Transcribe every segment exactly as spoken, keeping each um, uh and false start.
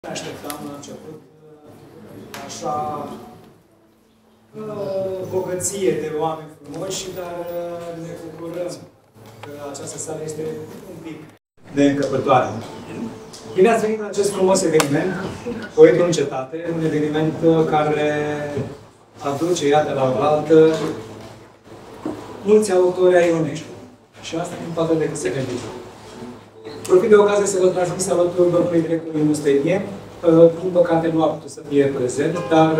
Ne așteptam la început așa bogăție de oameni frumoși, dar ne bucurăm că această sală este un pic de încăpătoare. Bine ați venit la acest frumos eveniment, Poetul în Cetate, un eveniment care aduce, iată, la oaltă mulți autori ai Ionești. Și asta nu poate decât să ne ducă. Profit de ocazie să vă transmit salutul domnului director Mustenie. Din păcate nu a putut să fie prezent, dar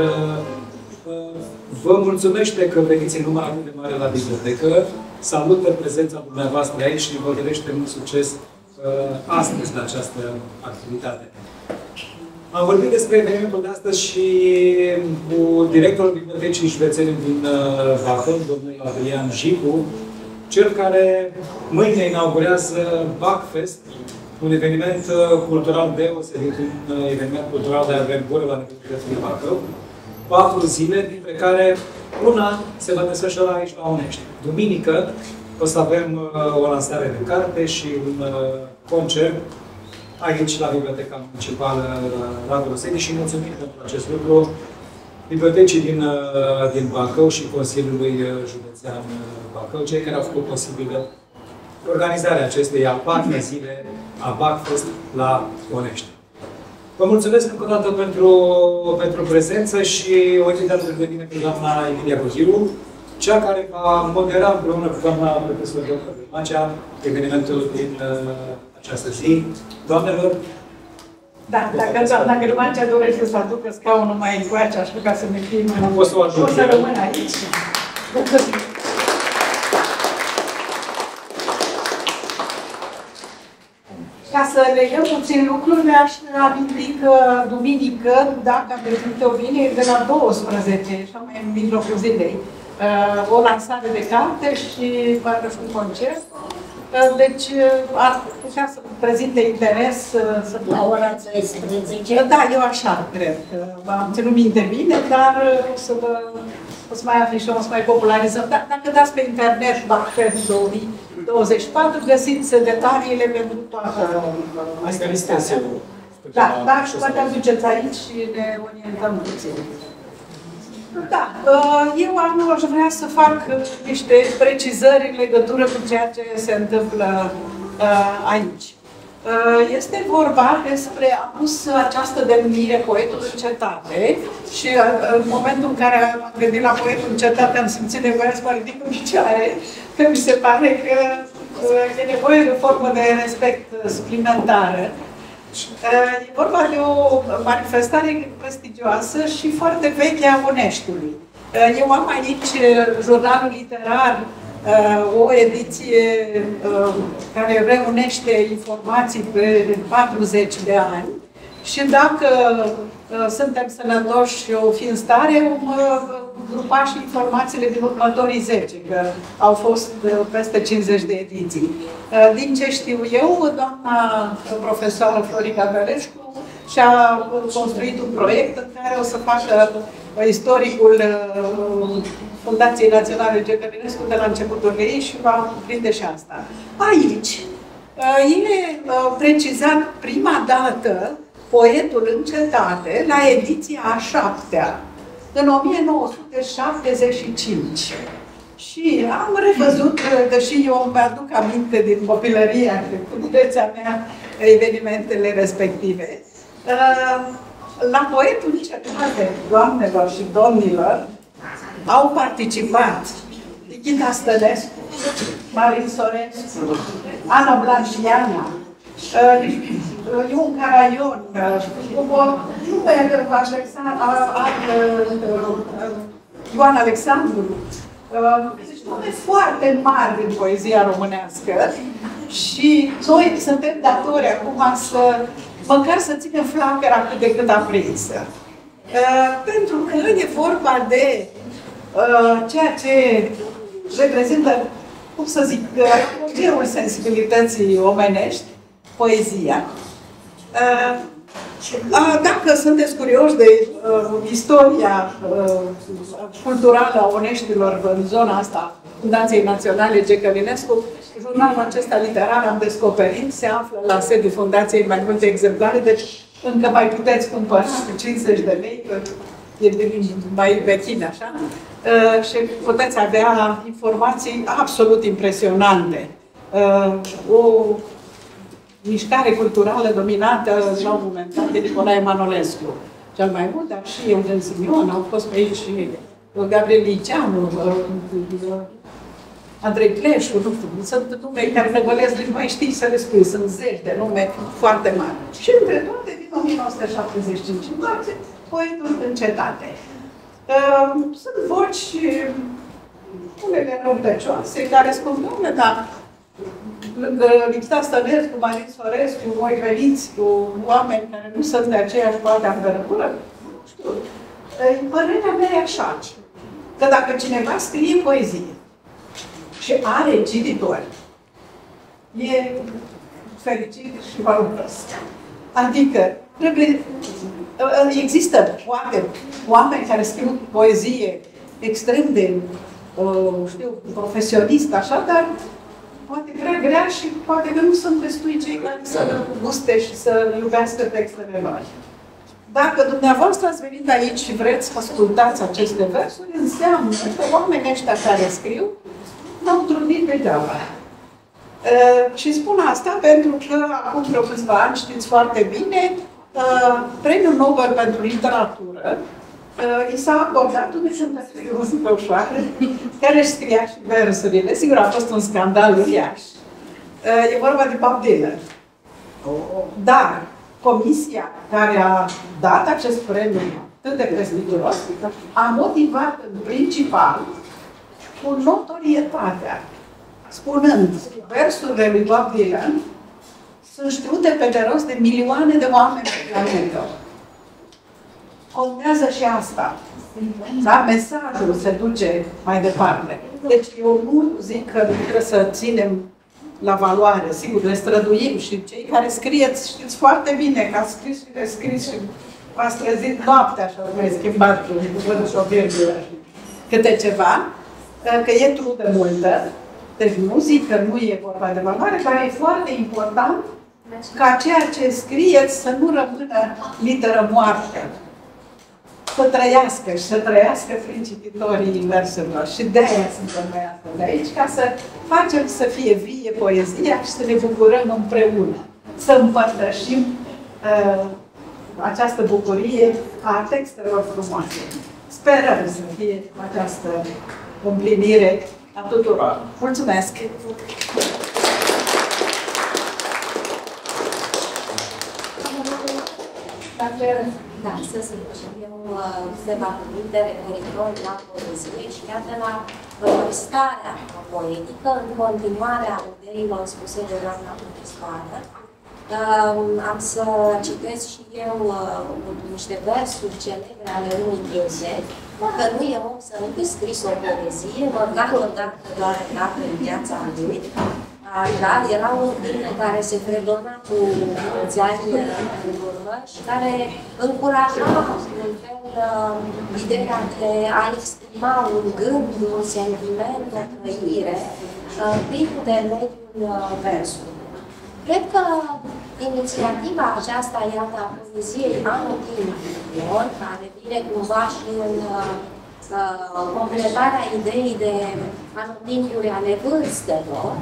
vă mulțumește că veniți în număr atât de mare la bibliotecă. Salută prezența dumneavoastră aici și vă dorește mult succes astăzi la această activitate. Am vorbit despre evenimentul de astăzi și cu directorul Bibliotecii Județene din Bacău, domnul Adrian Jicu, cel care mâine inaugurează Bacfest, un eveniment cultural deosebit, un eveniment cultural de avergură la nivelul județului Bacău. Patru zile, dintre care una se va desfășura aici la Onești. Duminică o să avem o lansare de carte și un concert aici la Biblioteca Municipală Radu Roseni și mulțumim pentru acest lucru Bibliotecii din, din Bacău și Consiliului Județean Bacău, cei care au făcut posibilă organizarea acestei a patra zile a Bacfest la Onești. Vă mulțumesc încă o dată pentru, pentru prezență și o invit alături de mine pe doamna Emilia Coziru, cea care va modera împreună cu doamna profesor doctor Macea evenimentul din uh, această zi. Doamnelor, da, dacă doamna Gârmancea dorește să aducă scaunul mai încoace, așa ca să ne fim... O să o ajut. O să rămân aici. Ca să legăm puțin lucrurile, aș aminti că duminică, dacă am prezint-o bine, de la douăsprezece, așa mai în mijlocul zilei, o lansare de carte și un concert. Deci ar putea să prezinte interes să... La ora treisprezece? Da, eu așa cred. Am ținut minte bine, dar o să vă... O să mai afișăm, o să mai popularizăm. Dar dacă dați pe internet Bacfest două mii douăzeci și patru, găsiți detaliile pentru toată activitatea. Da, dar poate aduceți aici și ne orientăm puțin. Da, eu anul aș vrea să fac niște precizări în legătură cu ceea ce se întâmplă aici. Este vorba despre, am pus această denumire Poetul în Cetate și în momentul în care am gândit la Poetul în Cetate am simțit nevoia să mă ridic în picioare, că mi se pare că e nevoie de o formă de respect suplimentară. E vorba de o manifestare prestigioasă și foarte veche a Oneștiului. Eu am aici jurnalul literar, o ediție care reunește informații pe patruzeci de ani și dacă suntem sănătoși și o fi în stare, vom grupa și informațiile din următorii zece, că au fost peste cincizeci de ediții. Din ce știu eu, doamna profesoară Florica Bereșcu și-a construit un proiect în care o să facă istoricul Fundației Naționale G. Călinescu de la începutul ei și va prinde și asta. Aici e precizat prima dată Poetul în Cetate la ediția a șaptea, în o mie nouă sute șaptezeci și cinci. Și am revăzut, deși eu îmi aduc aminte din copilăria și cunoașterea mea evenimentele respective, la Poetul în Cetate, doamnelor și domnilor, au participat Nichita Stănescu, Marin Sorescu, Ana Blanșiana, Ion Caraion, Ioan Alexandru, deci nume foarte mari din poezia românească și noi suntem datori acum să, măcar să ținem flacăra cât de cât aprinsă. Pentru că e vorba de ceea ce reprezintă, cum să zic, apogeul sensibilității omenești, poezia. Dacă sunteți curioși de istoria culturală a Oneștilor în zona asta, Fundației Naționale G. Călinescu, jurnalul acesta literar am descoperit, se află la sediul Fundației mai multe exemplare, deci încă mai puteți cumpăra cu cincizeci de lei, că e de mai vechin așa, uh, și puteți avea informații absolut impresionante. Uh, o mișcare culturală dominată la un moment dat de Nicolae Manolescu, cel mai mult, dar și Eugen Simion, au fost pe aici și Gabriel Liceanu, Andrei Pleșu, nu știu, sunt nume care năvălesc, deci mai știi să le spui, sunt zeci de nume foarte mari. Și între toate, din o mie nouă sute șaptezeci și cinci încoace, poetul în cetate. Sunt voci, unele răutăcioase, care spun, dom'le, dar lângă Lipsa Stănescu, Marin Sorescu, voi veniți cu oameni care nu sunt de aceeași parte a înverătură? Nu știu. Părerea mea e așa, că dacă cineva scrie poezie și are cititori, e fericit și valoros. Adică, trebuie, există poate oameni care scriu poezie extrem de, știu, profesionist, așa, dar poate prea grea și poate că nu sunt destui cei care să guste și să iubească textele lor. Dacă dumneavoastră ați venit aici și vreți să ascultați aceste versuri, înseamnă că oamenii ăștia care scriu n-au trudit degeaba. Uh, și spun asta pentru că acum vreo câțiva ani, știți foarte bine, uh, Premiul Nobel pentru Literatură uh, i s-a abordat unui sănătăție super ușoară, care își scria și versurile. Sigur, a fost un scandal uriaș. Uh, e vorba de Bob Dylan. Dar comisia care a dat acest premiu atât de prestigios a motivat în principal cu notorietatea, spunând versurile lui Bob Dylan sunt știute pe de rost de milioane de oameni pe planetă. Contează și asta. Da? Mesajul se duce mai departe. Deci eu nu zic că nu trebuie să ținem la valoare, sigur, le străduim și cei care scrieți, știți foarte bine că ați scris și rescris și v-ați trezit noaptea și au schimbat cuvântul și o virgulă și câte ceva, că e trudă multă, deci nu zic că nu e vorba de valoare, dar e foarte important ca ceea ce scrieți să nu rămână literă moartă, să trăiască și să trăiască prin cititorii versurilor. Și de-aia suntem noi astăzi de aici, ca să facem să fie vie poezia și să ne bucurăm împreună, să împărtășim uh, această bucurie a textelor frumoase. Sperăm să fie această împlinire a tuturor. Mulțumesc! Da, să zic și eu câteva cuvinte referitor la poezie și chiar de la starea poetică, în continuarea ideilor spuse de doamna profesoară. Am să citesc și eu niște versuri celebre ale lui Gheorghe, că nu e om să nu fi scris o poezie, măcar odată doar dacă în viața lui. Așa, era un film care se fredona cu mulți ani în urmă și care încuraja, în fel, ideea de a exprima un gând, un sentiment, o trăire, prin intermediul versului. Cred că inițiativa aceasta, iată, a poeziei anotimpiilor, care vine cumva și în uh, completarea ideii de anotimpiuri ale vârstelor,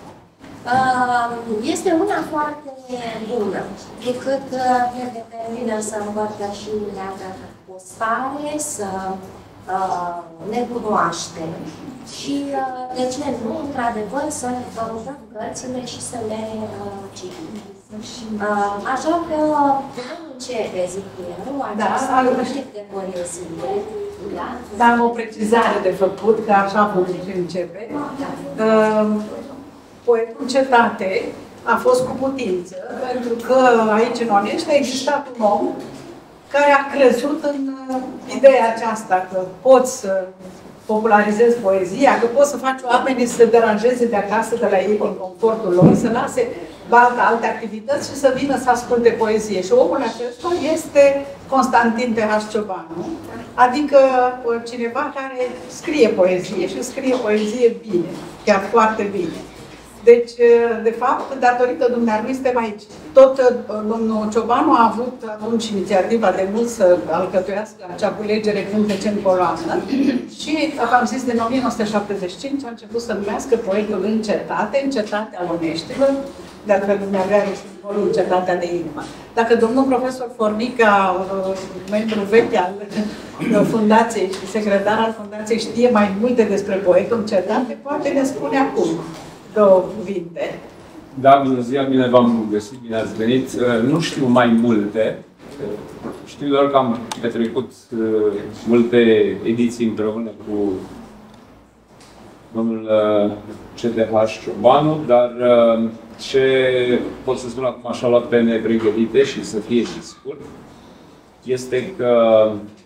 este una foarte bună, decât ne determină să împărtășim o stare, să uh, ne cunoaștem și, uh, de ce nu, într-adevăr, să ne căutăm cărțile și să le uh, citim. Uh, așa că putem începe, zic eu, această rubrică de poezie. Dar am o precizare de făcut, că așa vom începe. Uh, Poetul Cetate a fost cu putință, pentru că aici în Onești a existat un om care a crezut în ideea aceasta, că poți să popularizezi poezia, că poți să faci oamenii să se deranjeze de acasă, de la ei, în confortul lor, să lase alte, alte activități și să vină să asculte poezie. Și omul acesta este Constantin T H Ciobanu, adică cineva care scrie poezie și scrie poezie bine, chiar foarte bine. Deci, de fapt, datorită dumnealui suntem aici. Tot domnul Ciobanu a avut atunci inițiativa de mult să alcătuiască acea culegere cântece în coloană și, am zis, din o mie nouă sute șaptezeci și cinci a început să numească poetul în cetate, în cetatea Oneștilor, de altfel dumnealui are simbolul cetatea de inimă. Dacă domnul profesor Formica, membru vechi al fundației și secretar al fundației, știe mai multe despre poetul în cetate, poate ne spune acum două cuvinte. Da, bună ziua, bine v-am găsit, bine ați venit. Nu știu mai multe. Știu doar că am petrecut multe ediții împreună cu domnul C T H Ciobanu, dar ce pot să spun acum așa luat pe nepregătite și să fie și scurt, este că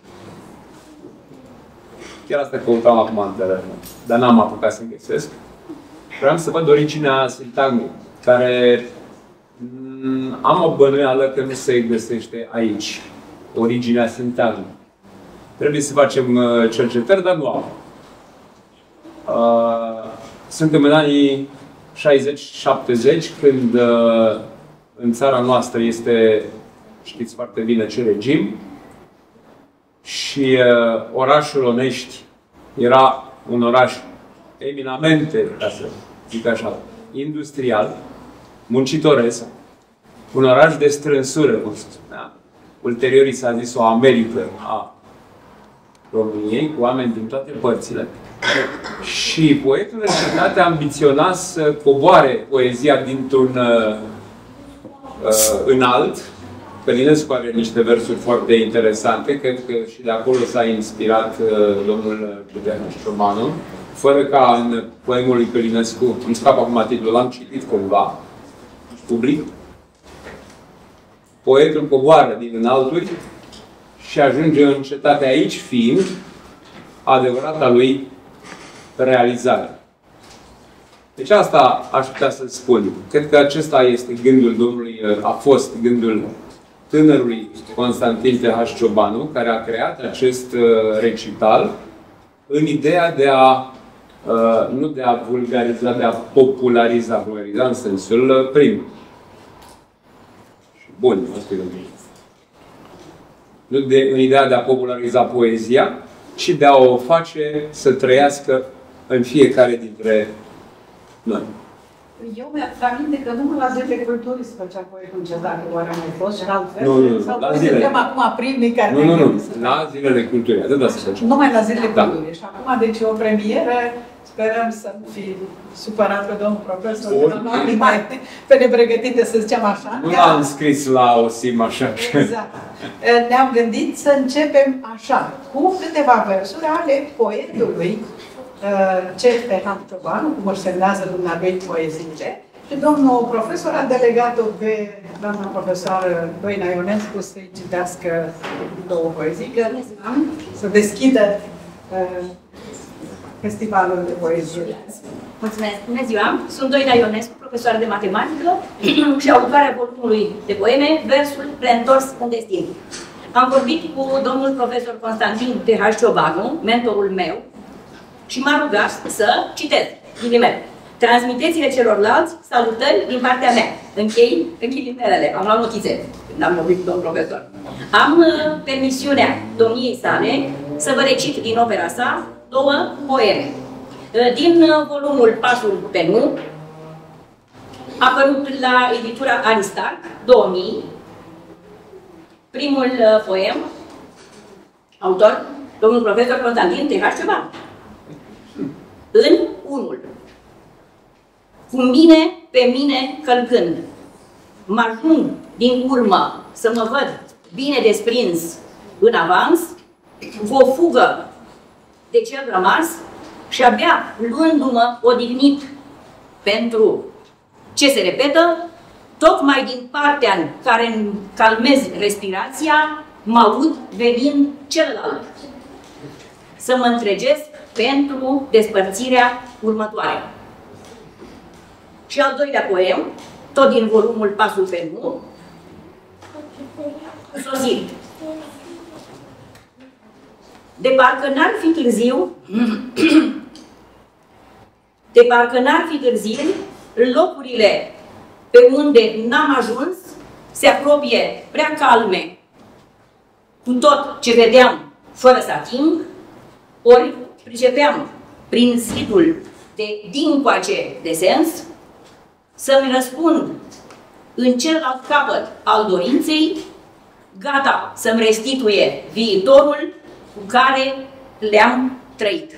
chiar asta căutam acum în teren, dar n-am apucat să găsesc. Vreau să văd originea sintagmei, care m, am o bănuială că nu se găsește aici. Originea sintagmei. Trebuie să facem uh, cercetări, dar nu am. Uh, suntem în anii șaizeci șaptezeci, când uh, în țara noastră este, știți foarte bine ce regim, și uh, orașul Onești era un oraș eminamente, ca să zic așa, industrial, muncitoresc, un oraș de strânsură, cum se spunea. Ulterior i s-a zis o Americă a României, cu oameni din toate părțile. Și poetul în cetate ambiționa să coboare poezia dintr-un uh, uh, înalt. Călinescu are niște versuri foarte interesante, cred că și de acolo s-a inspirat uh, domnul Ciobanu, fără ca în poemul lui Călinescu, îmi scap acum titlul, l-am citit cumva, public. Poetul coboară din înalturi și ajunge în cetate, aici fiind adevărata lui realizare. Deci asta aș putea să spun. Cred că acesta este gândul domnului, a fost gândul tânărului Constantin T H Ciobanu, care a creat acest recital în ideea de a, nu de a vulgariza, de a populariza, vulgariza în sensul prim. Bun, asta e nu de, în ideea de a populariza poezia, ci de a o face să trăiască în fiecare dintre noi. Eu mi-am aminte că numai la zilele culturii se făcea poetul în cetate, oare a mai fost și altfel? Nu, nu, sau la zilele. Sau acum primii care Nu, nu, nu, la zilele culturii, atât se făcea. Numai la zilele da. culturii. Și acum, deci, o premieră, sperăm să nu fi supărat pe domnul profesor, că nu am mai pe nepregătite, să zicem așa. Nu l-am scris la o sim așa. Exact. Ne-am gândit să începem așa, cu câteva versuri ale poetului C T H Ciobanu, cum își semnează dumnealui poeziile, și domnul profesor a delegat-o pe doamna profesoară Doina Ionescu să-i citească două poezii, că să deschidă uh, festivalul de poezie. Mulțumesc! Bună ziua! Sunt Doina Ionescu, profesoară de matematică și autoarea volumului de poeme Versul reîntors în destin. Am vorbit cu domnul profesor Constantin T H Ciobanu, mentorul meu, și m-a rugat să citez, ghilimele. Transmiteți-le celorlalți salutări din partea mea. Închei ghilimelele. Am luat notițe când am vorbit cu domnul profesor. Am uh, permisiunea domniei sale să vă recit din opera sa două poeme. Uh, din uh, volumul Pasul pe Nu, apărut la editura Aristarc, două mii. Primul uh, poem, autor, domnul profesor Constantin T H Ciobanu. În unul. Cu mine, pe mine călcând, mă ajung din urmă să mă văd bine desprins în avans, o fugă de cel rămas și abia luându-mă odihnit pentru ce se repetă, tocmai din partea în care îmi calmez respirația, mă aud venind celălalt. Să mă întregesc pentru despărțirea următoare. Și al doilea poem, tot din volumul Pasul pe Nu, sosit. De parcă n-ar fi târziu, de parcă n-ar fi târziu, locurile pe unde n-am ajuns se apropie prea calme cu tot ce vedeam fără să ating, ori pricepeam prin zidul de dincoace de sens să-mi răspund în celălalt capăt al dorinței, gata să-mi restituie viitorul cu care le-am trăit.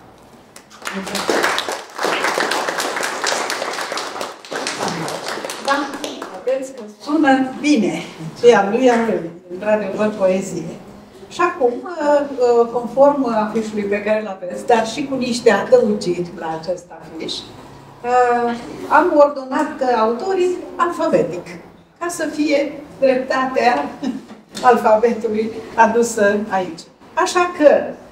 Da, vedeți că sună bine. Și a lui a lui, într-adevăr, poezie. Și acum, conform afișului pe care îl aveți, dar și cu niște adăugiri la acest afiș, am ordonat autorii alfabetic, ca să fie dreptatea alfabetului adusă aici. Așa că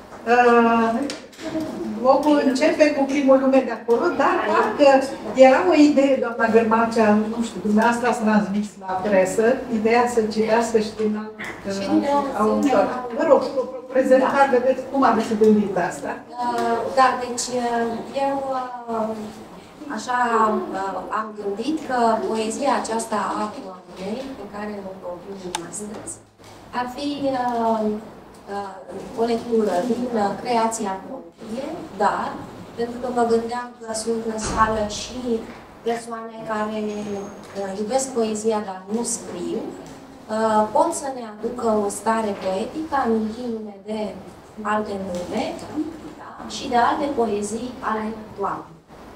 vom începe cu primul nume de acolo, dar dacă era o idee, doamna Gărmacea, nu știu, dumneavoastră ați transmis la presă, ideea să citească și din autor. Vă rog, prezentare, vedeți cum aveți gândit asta? Da, deci eu așa am gândit că poezia aceasta a Doamnei, pe care o propun astăzi, ar fi o lectură din creația proprie, dar, pentru că mă gândeam că sunt în sală și persoane care iubesc poezia, dar nu scriu, pot să ne aducă o stare poetică, amintindu-ne de alte nume, da, și de alte poezii ale Doamnei.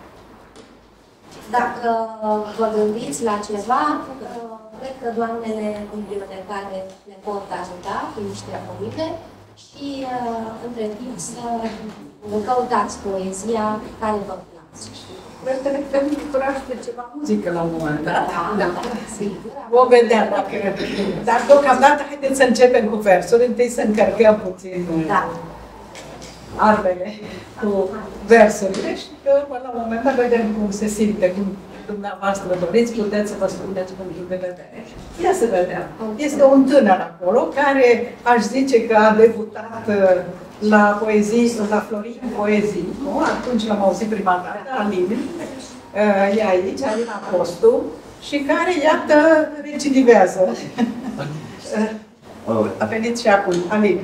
Dacă vă gândiți la ceva, cred că doamnele bibliotecare ne pot ajuta cu niște poime și între timp să căutați poezia care vă place. Vreau să ne putem bucura de ceva muzică la un moment dat. Da, sigur. Vom vedea dacă... Dar deocamdată haideți să începem cu versuri, întâi să încărcăm puțin da. armele cu versurile și că la un moment dat vedem cum se simte, cum dumneavoastră doriți, puteți să vă spuneți punctul de vedere. Ia să vedem. Este un tânăr acolo care aș zice că a debutat la poezii, la Florin Poezii, nu? Atunci l-am auzit prima dată, Alin, e aici, Alin Apostu, și care, iată, recidivează. A venit și acum, Alin.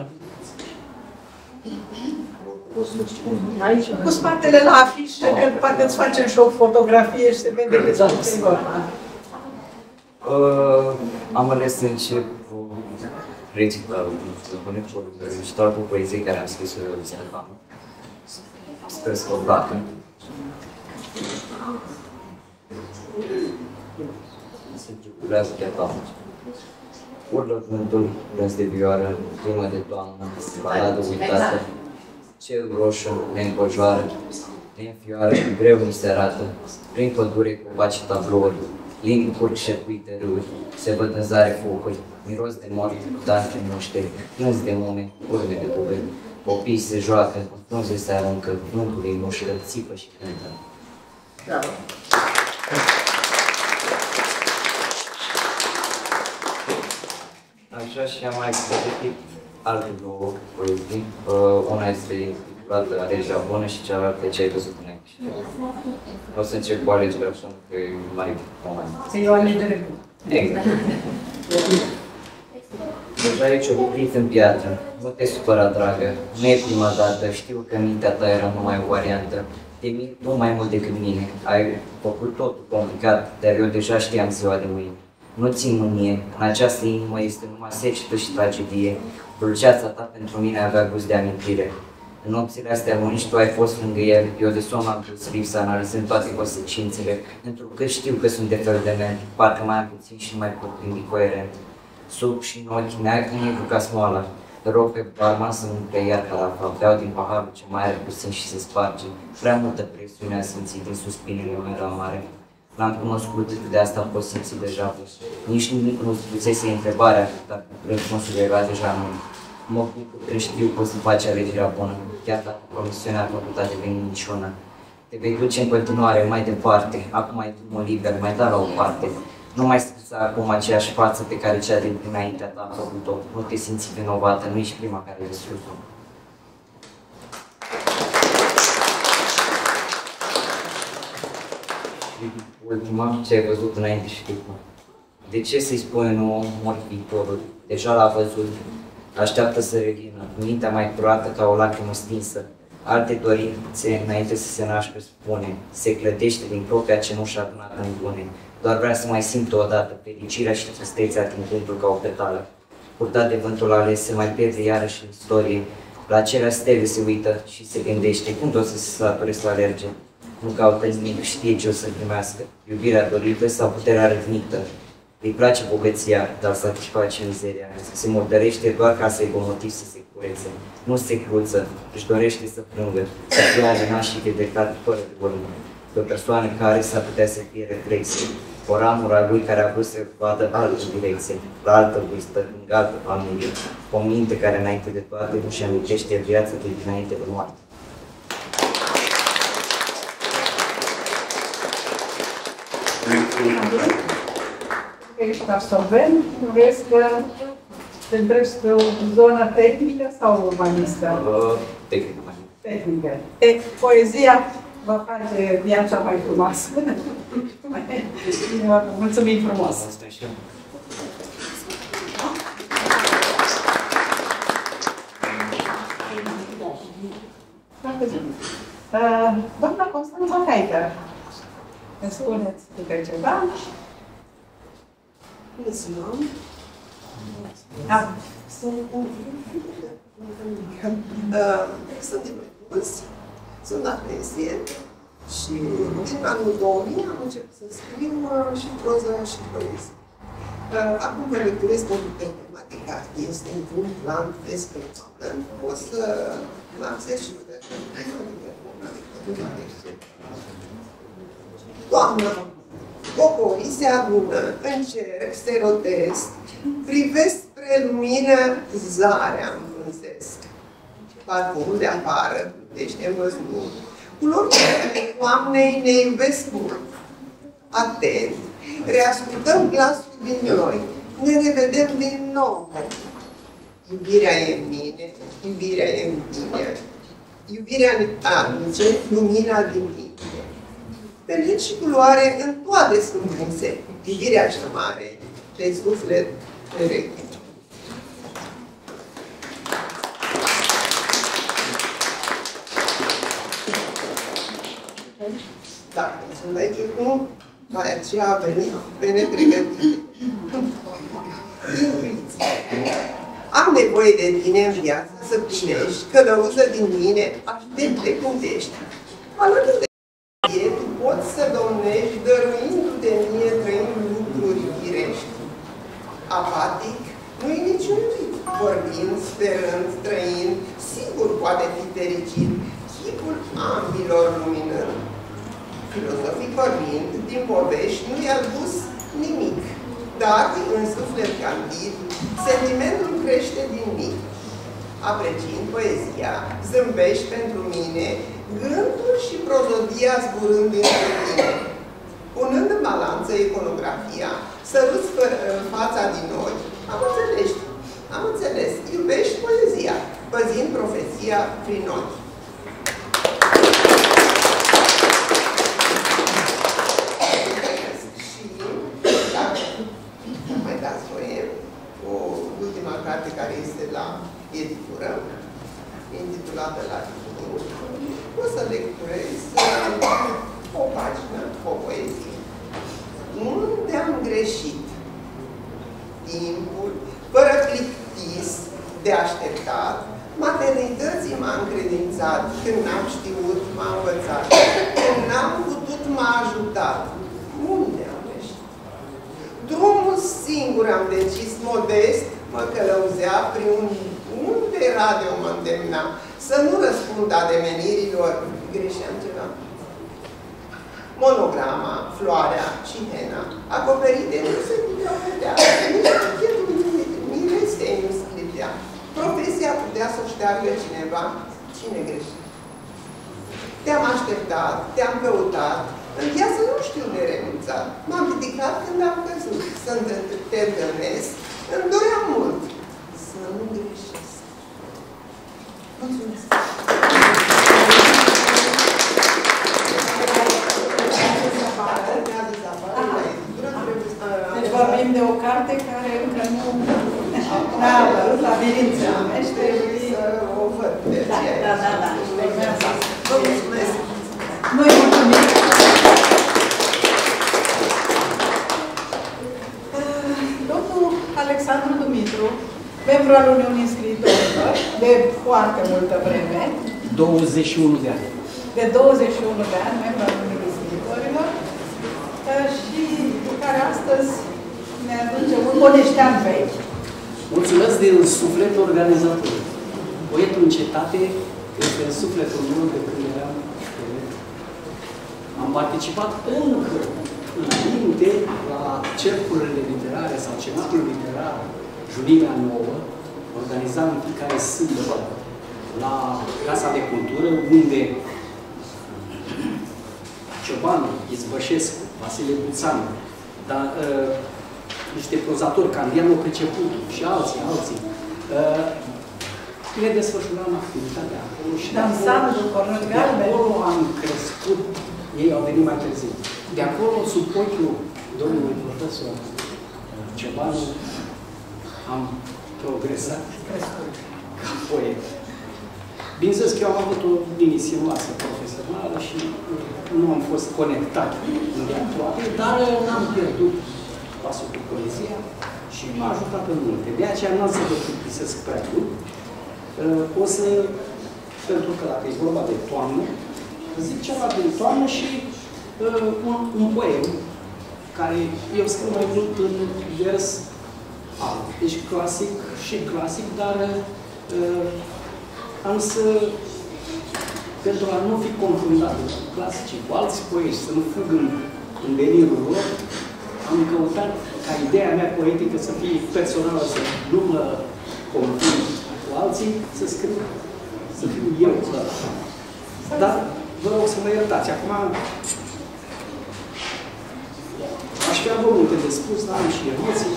Aici, cu spatele la afișă, că poate îți facem și o fotografie și se vede despre ce e vorba. Am ales să încep cu recitalul, recitalul cu poezie care am scris-o eu de Stefan. Sper să vă placă. Se întâmplează de toamnă. Urlă vântul, râs de vioară, primă de toamnă, baladă uitată. Cel roșu ne încojoară, ne înfioară, greu ni se arată, prin pădure copaci tablouri, limbi curg șerpuite râuri, se văd în zare focuri, miros de moarte, danse mușteri, plâns de mume, urme de poveri, copiii se joacă, frunze se aruncă, vântul îi mușcă, țipă și cântă. Da. Așa și am mai pregătit alte două poezii. Uh, una este intitulată Alegerea bună și cealaltă Ce ai văzut în aici. O să încep cu alegerea așa, că e mai romantic. E o alegere bună. Exact. Deja e cioplit în piatră, nu te supăra, dragă, nu e prima dată, știu că mintea ta era numai o variantă. Te mint tu mai mult decât mine, ai făcut totul complicat, dar eu deja știam ziua de mâine. Nu țin mânie, în această inimă este numai secetă și tragedie. Dulceața ta pentru mine avea gust de amintire. În nopțile astea bune și tu ai fost lângă el, eu de somn am pus lipsa, analizând toate consecințele, pentru că știu că sunt de fel de ment, parcă mai am puțin și mai puțin coerent. Sub și în ochi negru ca smoala. Rog pe barman să nu te iar ca la fapt, beau din paharul ce mai are puțin și se sparge. Prea multă presiune am simțit din suspinele meu mare. L-am cunoscut, de asta pot simți deja. Nici nu pusese întrebarea, dar răspunsul era deja nu. Mă bucur că știu că o să faci alegerea bună, chiar dacă promisiunea a făcut a deveni niciuna. Te vei duce în continuare mai departe, acum ai drumul liber, mai da la o parte. Nu mai scrisa acum aceeași față pe care cea de dinaintea ta a făcut-o. Nu te simți vinovată, nu ești prima care le spus-o. ultima, ce ai văzut înainte și după. De ce să-i spune nu mor viitorul? Deja l-a văzut, așteaptă să revină, mintea mai curată ca o lacrimă stinsă. Alte dorințe înainte să se nașcă spune, se clătește din propria cenușă adunată în bune. Doar vrea să mai simtă odată fericirea și tristețea timpul ca o petală. Purtat de vântul ales, se mai pierde iarăși în istorie. La acelea stele se uită și se gândește cum o să se sature să alerge. Nu caută nimic, știe ce o să primească, iubirea dorită sau puterea răvnită. Îi place bogăția, dar satisface mizeria. Se murdărește doar ca să aibă motiv să se curețe. Nu se cruță, își dorește să plângă, să plângă nașii de declat fără de urmă. De o persoană care s-ar putea să fie reflexie. O ramură a lui care a vrut să vadă altă direcție, la altă vârstă, în altă familie. O minte care înainte de toate nu-și amintește viața de dinainte de moarte. Ești absolvent, vrei să te întrebi spre o zonă tehnică sau urbanistă? Uh, tehnică. Tehnică. E, poezia va face viața mai frumoasă. Mulțumim frumos! Uh, doamna Constanța Caică, îmi spuneți câte ceva? Mulțumim. Ah. Sunt Sunt impus, sunt agresie și din anul două mii am început să scriu și proză și poezie. Acum că lecturez pentru tematica este într-un plan descălțat, o să lansez și de Doamnă, o poezie adună, încerc, se rotesc, privesc spre lumină, zarea îmi frunzesc. Parfumul de afară, plutește în văzut, culorile Doamnei ne iubesc mult. Atent, reascultăm glasul din noi, ne revedem din nou. Iubirea e în mine, iubirea e în tine, iubirea ne aduce lumina din mine. Pelit și culoare în toate sunt puse, iubirea cea mare, de suflet pereche. Dacă sunt aici cum, mai aceea a venit bine pregătite. Am nevoie de tine în viață să plinești, călăuză din mine, aștepte cum ești. Alături de tine, tu poți să domnești, dăruindu-te mie trăind lucruri firești. Apatic, nu-i niciun rit, vorbind, sperând, trăind, sigur poate fi fericit, chipul ambilor luminând. Filozofic vorbind, din povești nu i-a dus nimic, dar în suflet candid, sentimentul crește din mic. Apreciind poezia, zâmbești pentru mine, gândul și prozodia zburând dintre tine. Punând în balanță iconografia, săruți fața din ochi, am înțeles, am înțeles, iubești poezia, păzind profeția prin ochi. Ultima carte care este la editură, intitulată La Timp, o să lecturez o pagină, o poezie. Unde am greșit? Timpul, fără plictis de așteptat, maternității m-a încredințat, când n-am știut, m-a învățat, când n-am putut, m-a ajutat. Unde am greșit? Drumul singur am decis, modest, mă călăuzea prin un unde radio mă îndemna să nu răspund ademenirilor, greșeam ceva. Monograma, floarea și hena, acoperite, nu se puteau vedea, nici pachetul mirestei nu sclitea. Profesia putea să o șteargă cineva, cine greșea? Te-am așteptat, te-am căutat, în viață nu știu de renunțat. M-am ridicat când am căzut, să te întâlnesc, îmi doream mult să nu greșesc. Mulțumesc! Mulțumesc! bineînțeles. Să o văd de Da, aceea. da, da, da. Vă mulțumesc. Noi mulțumim. Domnul Alexandru Dumitru, membru al Uniunii Scriitorilor, de foarte multă vreme, douăzeci și unu de ani. de douăzeci și unu de ani, membru al Uniunii Scriitorilor, și cu care astăzi ne aduce un moneștean vechi. Mulțumesc din suflet organizator. Poetul în cetate este în sufletul meu de când eram poet. Am participat încă înainte la cercurile literare sau cenatul literar Junimea Nouă, organizat în fiecare sâmbătă la Casa de Cultură, unde Ciobanu, Izbășescu, Vasile Buțanu, dar, uh, niște prozatori, Candianu Priceputu și alții, alții, uh, ne desfășuram activitatea acolo și de Ansamblu Cornel de Galben. acolo am crescut, ei au venit mai târziu. De acolo, sub ochiul domnului profesor Ciobanu, am progresat ca poet. Bineînțeles că eu am avut o linie sinuoasă profesională și nu am fost conectat îndeaproape, dar n-am pierdut pasul cu poezia și m-a ajutat în multe. De aceea n-am să vă plictisesc prea mult. O să, pentru că dacă e vorba de toamnă, zic ceva din toamnă și uh, un, un poem care eu scriu mai mult în vers alb. Deci clasic și clasic, dar uh, am să, pentru a nu fi confundat cu clasicii, cu alți poeți, să nu fug în, în delirul lor, am căutat ca ideea mea poetică să fie personală, să nu mă confund cu alții, să scriu, să fiu eu ăla. Dar vă rog să mă iertați. Acum aș fi avut multe de spus, dar am și emoții.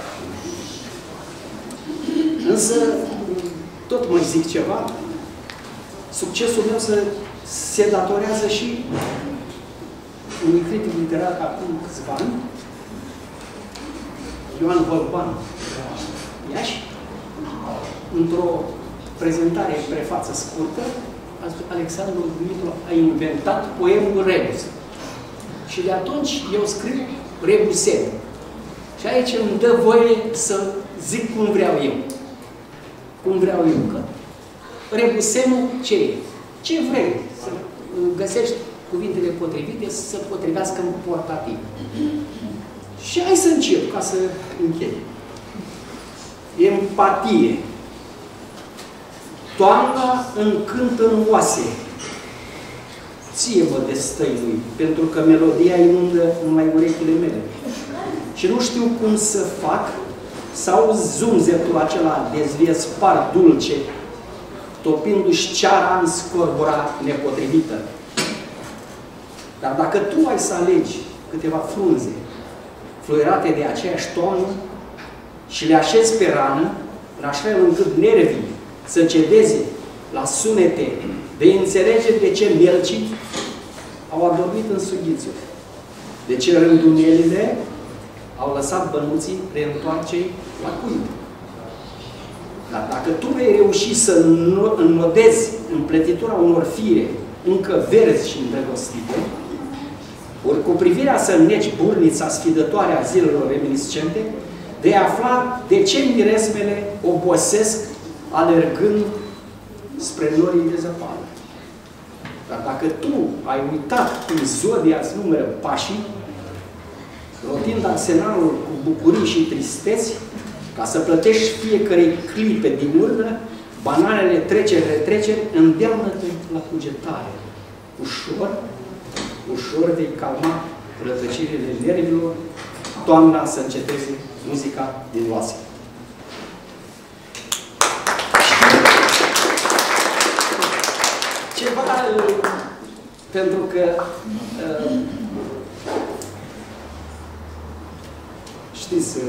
Însă, tot mai zic ceva, succesul meu se, se datorează și unui critic literar acum câțiva ani, Ioan Vălban, Iași, într-o prezentare în prefață scurtă, Alexandru Dumitru a inventat poemul Rebus. Și de atunci eu scriu Rebusem. Și aici îmi dă voie să zic cum vreau eu. Cum vreau eu, că Rebusemul ce e? Ce vrei? Să găsești cuvintele potrivite să se potrivească în portativ. Și hai să încep, ca să închei. Empatie. Toamna încântă în oase. Ție mă destăinui, pentru că melodia inundă numai urechile mele. Și nu știu cum să fac sau zumzetul acela dezviespar dulce, topindu-și ceara în scorbura nepotrivită. Dar dacă tu ai să alegi câteva frunze fluierate de aceeași tonă și le așezi pe rană, în așa fel încât nervii să cedeze la sunete de înțelegere de ce mielcii au adormit în sughițuri, de ce rândunelile au lăsat bănuții reîntoarcei la cuib. Dar dacă tu vei reuși să înnodezi împletitura unor fire încă verzi și îndrăgostite, ori cu privirea să înneci burnița sfidătoare a zilelor reminiscente, de a afla de ce miresmele obosesc alergând spre norii de zăpadă. Dar dacă tu ai uitat cum zodia îți numără pașii, rotind arsenalul cu bucurii și tristeți, ca să plătești fiecare clipe din urmă, banalele treceri-retreceri, îndeamnă-te la cugetare. Ușor, ușor vei calma rătăcirile nervilor, toamna să înceteze muzica din oase. Ceva, pentru că știți,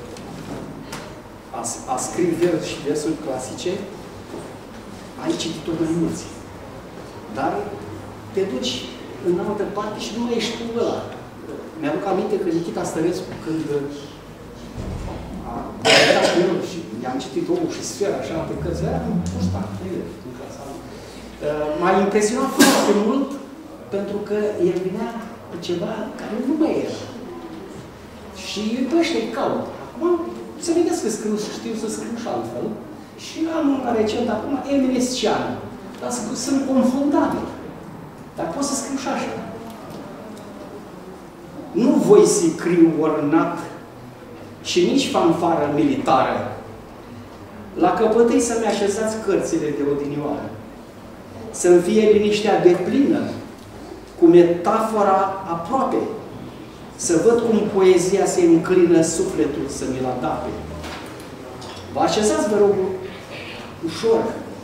a, a scrie vers și versuri clasice, ai citit-o mai mulți. Dar te duci în altă parte și nu mai ești tu ăla. Mi-aduc aminte că Nikita Stărescu, când a și eu și i-am citit omul și sfera și alte cărți, eram puștat de el în clasa lui. M-a impresionat foarte mult pentru că el vinea cu ceva care nu mai era. Și pe ăștia îi caut. Acum se vedeți că scriu și știu să scriu și altfel. Și am un recent acum, Eminescian. Dar sunt confundabil. Dar pot să scriu și așa. Nu voi să scriu ornat și nici fanfară militară. La căpătâi să-mi așezați cărțile de odinioară. Să-mi fie liniștea deplină, cu metafora aproape. Să văd cum poezia se înclină sufletul să mi-l adape. Vă așezați, vă rog, ușor,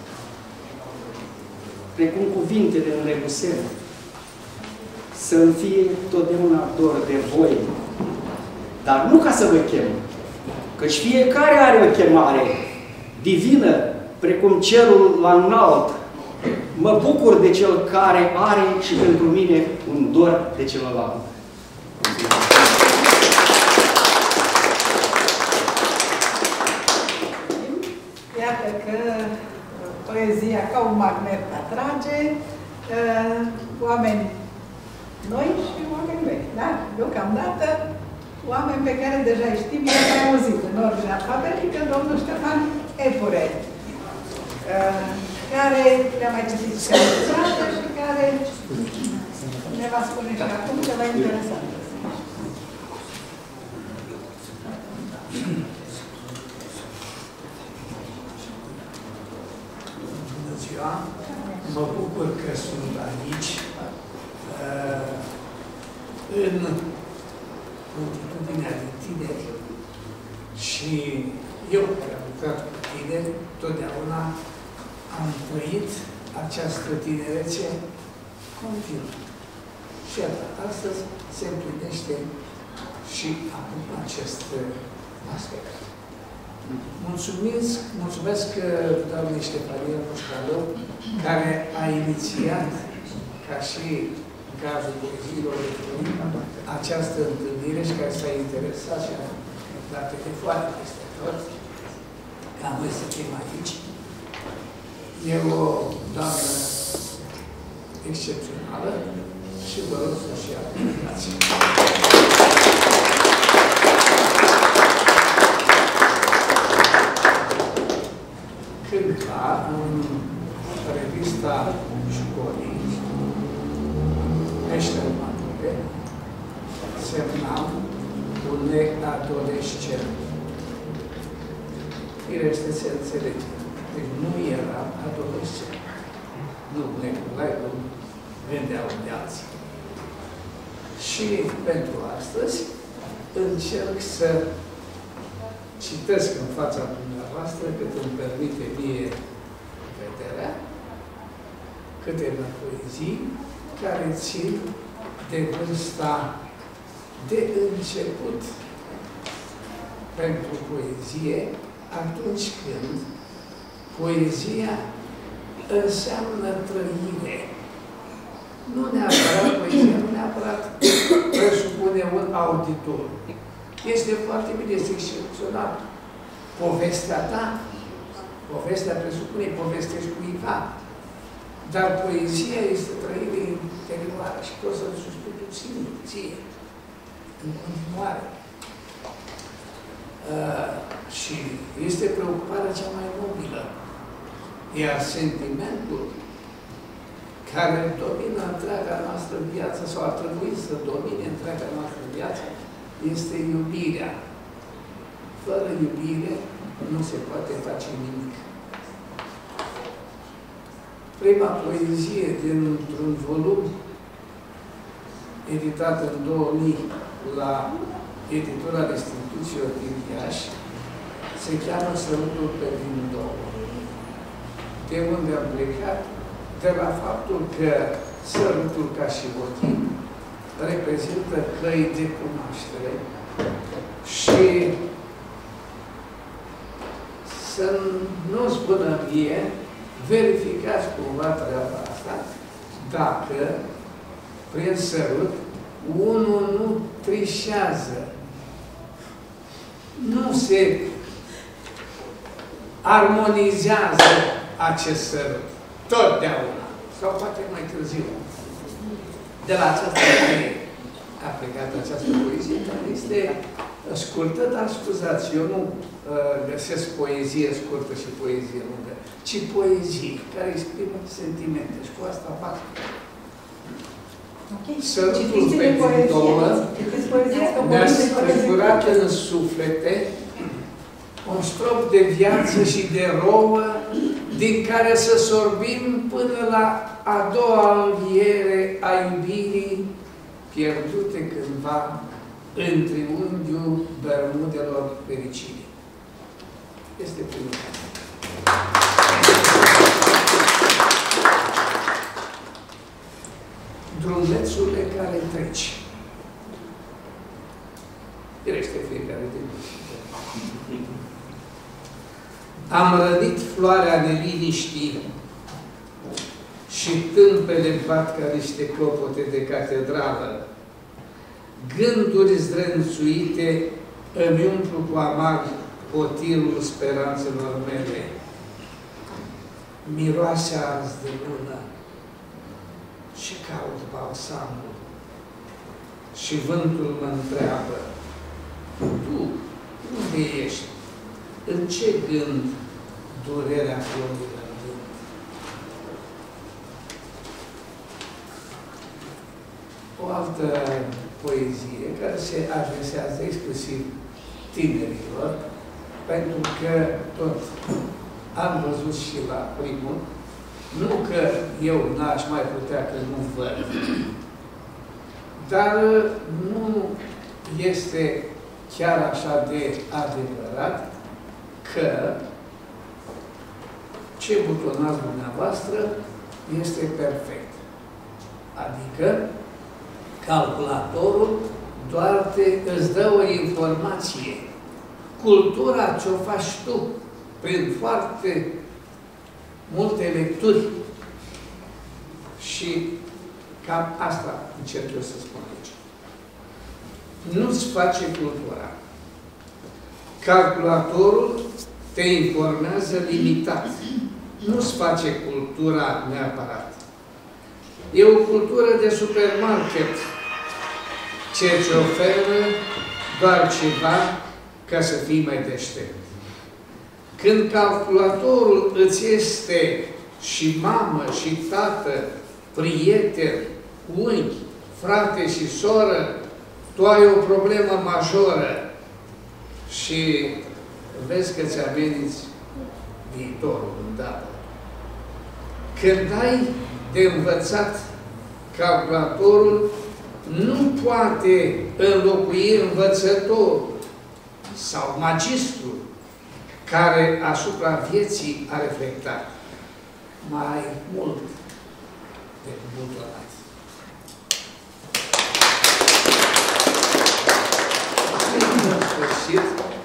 precum cuvintele în rebusel, să-mi fie totdeauna dor de voi. Dar nu ca să vă chem, căci fiecare are o chemare divină, precum cerul la înalt. Mă bucur de cel care are și pentru mine un dor de celălalt. Iată că poezia ca un magnet atrage uh, oameni noi și oameni vechi. Da? Deocamdată, oameni pe care deja îi știm, i-am mai auzit în ordine alfabetică, domnul Ștefan Epure, uh, care le-a mai citit și ilustrată și care ne va spune și acum ceva interesant. Bună ziua! Mă bucur că sunt aici în multitudinea de tineri și eu, care am lucrat cu tineri, totdeauna am trăit această tinerețe continuă. Și iată, astăzi se împlinește și acum acest aspect. Mulțumesc, mulțumesc doamnei Ștefania Mușcalău, care a inițiat, ca și în cazul poeziilor această întâlnire și care s-a interesat și a dat telefoane peste tot, ca noi să fim aici. E o doamnă excepțională și vă rog să-și ia aplicație. Cândva, în revista școlii, Meșterul Mature, semnam un neadolescent. Firește se înțelege. Deci nu era adolescent. Nu Neculai, nu vendeau de alții. Și pentru astăzi încerc să citesc în fața dumneavoastră, cât îmi permite mie vederea, câteva poezii care țin de vârsta de început pentru poezie, atunci când poezia înseamnă trăire. Nu neapărat poezia, nu neapărat presupune un auditor. Este foarte bine, este excepțional. Povestea ta, povestea presupune, povestești cuiva. Dar poezia este trăire interioară și poți să-l susțin puțin, ție, în continuare. Uh, și este preocuparea cea mai nobilă. Iar sentimentul care domină întreaga noastră viață, sau ar trebui să domine întreaga noastră viață, este iubirea. Fără iubire nu se poate face nimic. Prima poezie dintr-un volum editat în două mii la editura Restituțiilor din Iași se cheamă Sărutul pe din două. De unde am plecat? De la faptul că sărutul ca și ochii reprezintă căi de cunoaștere și să nu spună mie, verificați cumva treaba asta, dacă prin sărut unul nu trișează, nu se armonizează acest sărut. Totdeauna. Sau poate mai târziu. De la această idee a plecat această poezie, care este scurtă, dar scuzați, eu nu uh, găsesc poezie scurtă și poezie lungă, ci poezie care exprimă sentimente. Și cu asta fac. Sărutul pe două ne-a scrifurat în suflete un strop de viață și de rouă din care să sorbim până la a doua înviere a iubirii pierdute cândva în triunghiul Bermudelor fericirii. Este primul. Drumețule care treci. Firește fiecare din noi. Am rănit floarea neliniștii și tâmpele bat ca niște clopote de catedrală. Gânduri zdrânțuite îmi umplu cu amar potirul speranțelor mele. Miroase ars de lună și caut balsamul. Și vântul mă întreabă, tu unde ești? În ce gând durerea florilor în vânt? O altă poezie care se adresează exclusiv tinerilor, pentru că tot am văzut și la primul, nu că eu n-aș mai putea că nu văd, dar nu este chiar așa de adevărat că ce butonați dumneavoastră este perfect. Adică calculatorul doar te, îți dă o informație. Cultura ce-o faci tu prin foarte multe lecturi. Și cam asta încerc eu să spun aici. Nu-ți face cultura. Calculatorul te informează limitat. Nu-ți face cultura neapărat. E o cultură de supermarket, ceea ce oferă doar ceva ca să fii mai deștept. Când calculatorul îți este și mamă, și tată, prieten, unchi, frate și soră, tu ai o problemă majoră și vezi că ți ameninți viitorul îndată. Când ai de învățat calculatorul, nu poate înlocui învățătorul sau magistrul care asupra vieții a reflectat mai mult decât butonați. În sfârșit,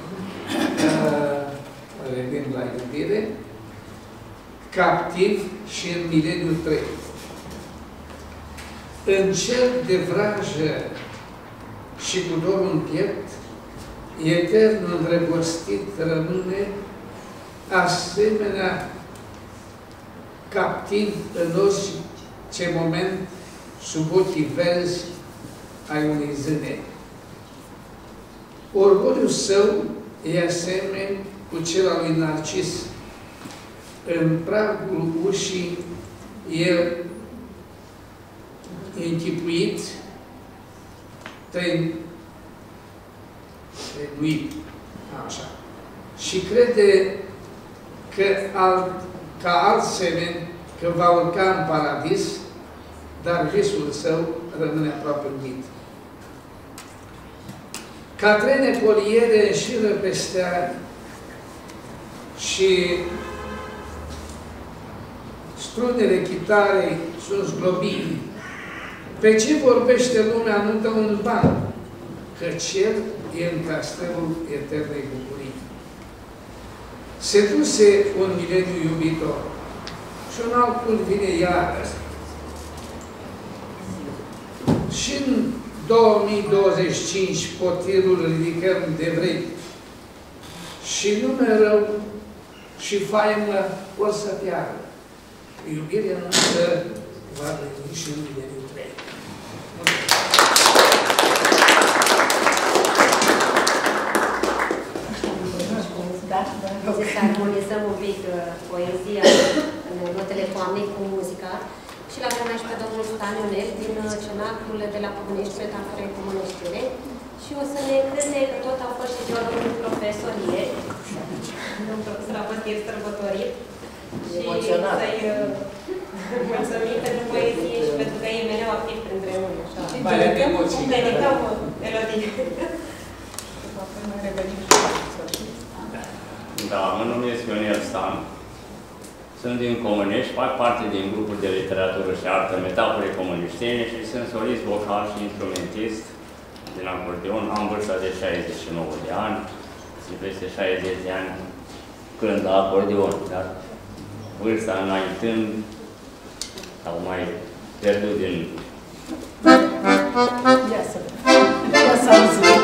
revin la iubire, captiv și în mileniul trei. În cerc de vrajă și cu dorul în piept, etern îndrăgostit rămâne, asemenea captiv în orice moment sub ochii verzi ai unei zâne. Orgoliul său e asemeni cu cel al lui Narcis. În pragul ușii el e închipuit, trăinuit, așa. Și crede că al, ca alt semen că va urca în paradis, dar visul său rămâne aproape uit. Ca trene poliere înșiră peste ani și strunele chitarei sunt zglobiri. Pe ce vorbește lumea nu dă un ban, că cer e în castelul eternei bucurii. Se duse un mileniu iubitor și un altul vine iară. Și în două mii douăzeci și cinci potirul ridicăm de vrei și nume rău și faină o să piară. Iubirea noastră va veni și lumile dintre ei. Da, zic să armonizăm un pic uh, poezia în notele toamnei cu muzica și l avem aici pe domnul Stan Ionel din uh, cenaclul de la Comunești, metafore comuneștire și o să ne crede că tot au fost și de domnul profesor ieri, domnul profesor a fost ieri sărbătorit și să-i uh, mulțumim pentru poezie și pentru că e mereu activ printre noi. Mai avem emoții. Dedicăm melodii. Da, mă numesc Ionel Stan. Sunt din Comunești, fac parte din grupul de literatură și artă metafore comuneștene și sunt solist vocal și instrumentist din acordeon. Am vârsta de șaizeci și nouă de ani, și peste șaizeci de ani când la acordeon, dar vârsta înaintând sau mai pierdut din... Ia să vedem. Ia să auzim.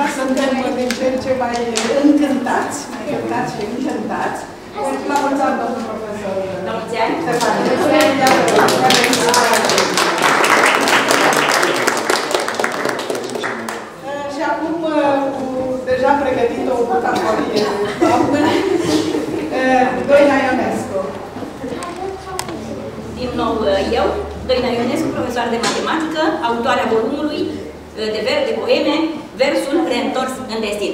așa suntem din ce în ce mai încântați, mai încântați și încântați. La mulți ani, domnul profesor. La mulți ani. Și acum, cu deja pregătită o bucătărie de toamnă, Doina Ionescu. Din nou eu, Doina Ionescu, profesor de matematică, autoarea volumului de, ver, de poeme, Versul reîntors în destin.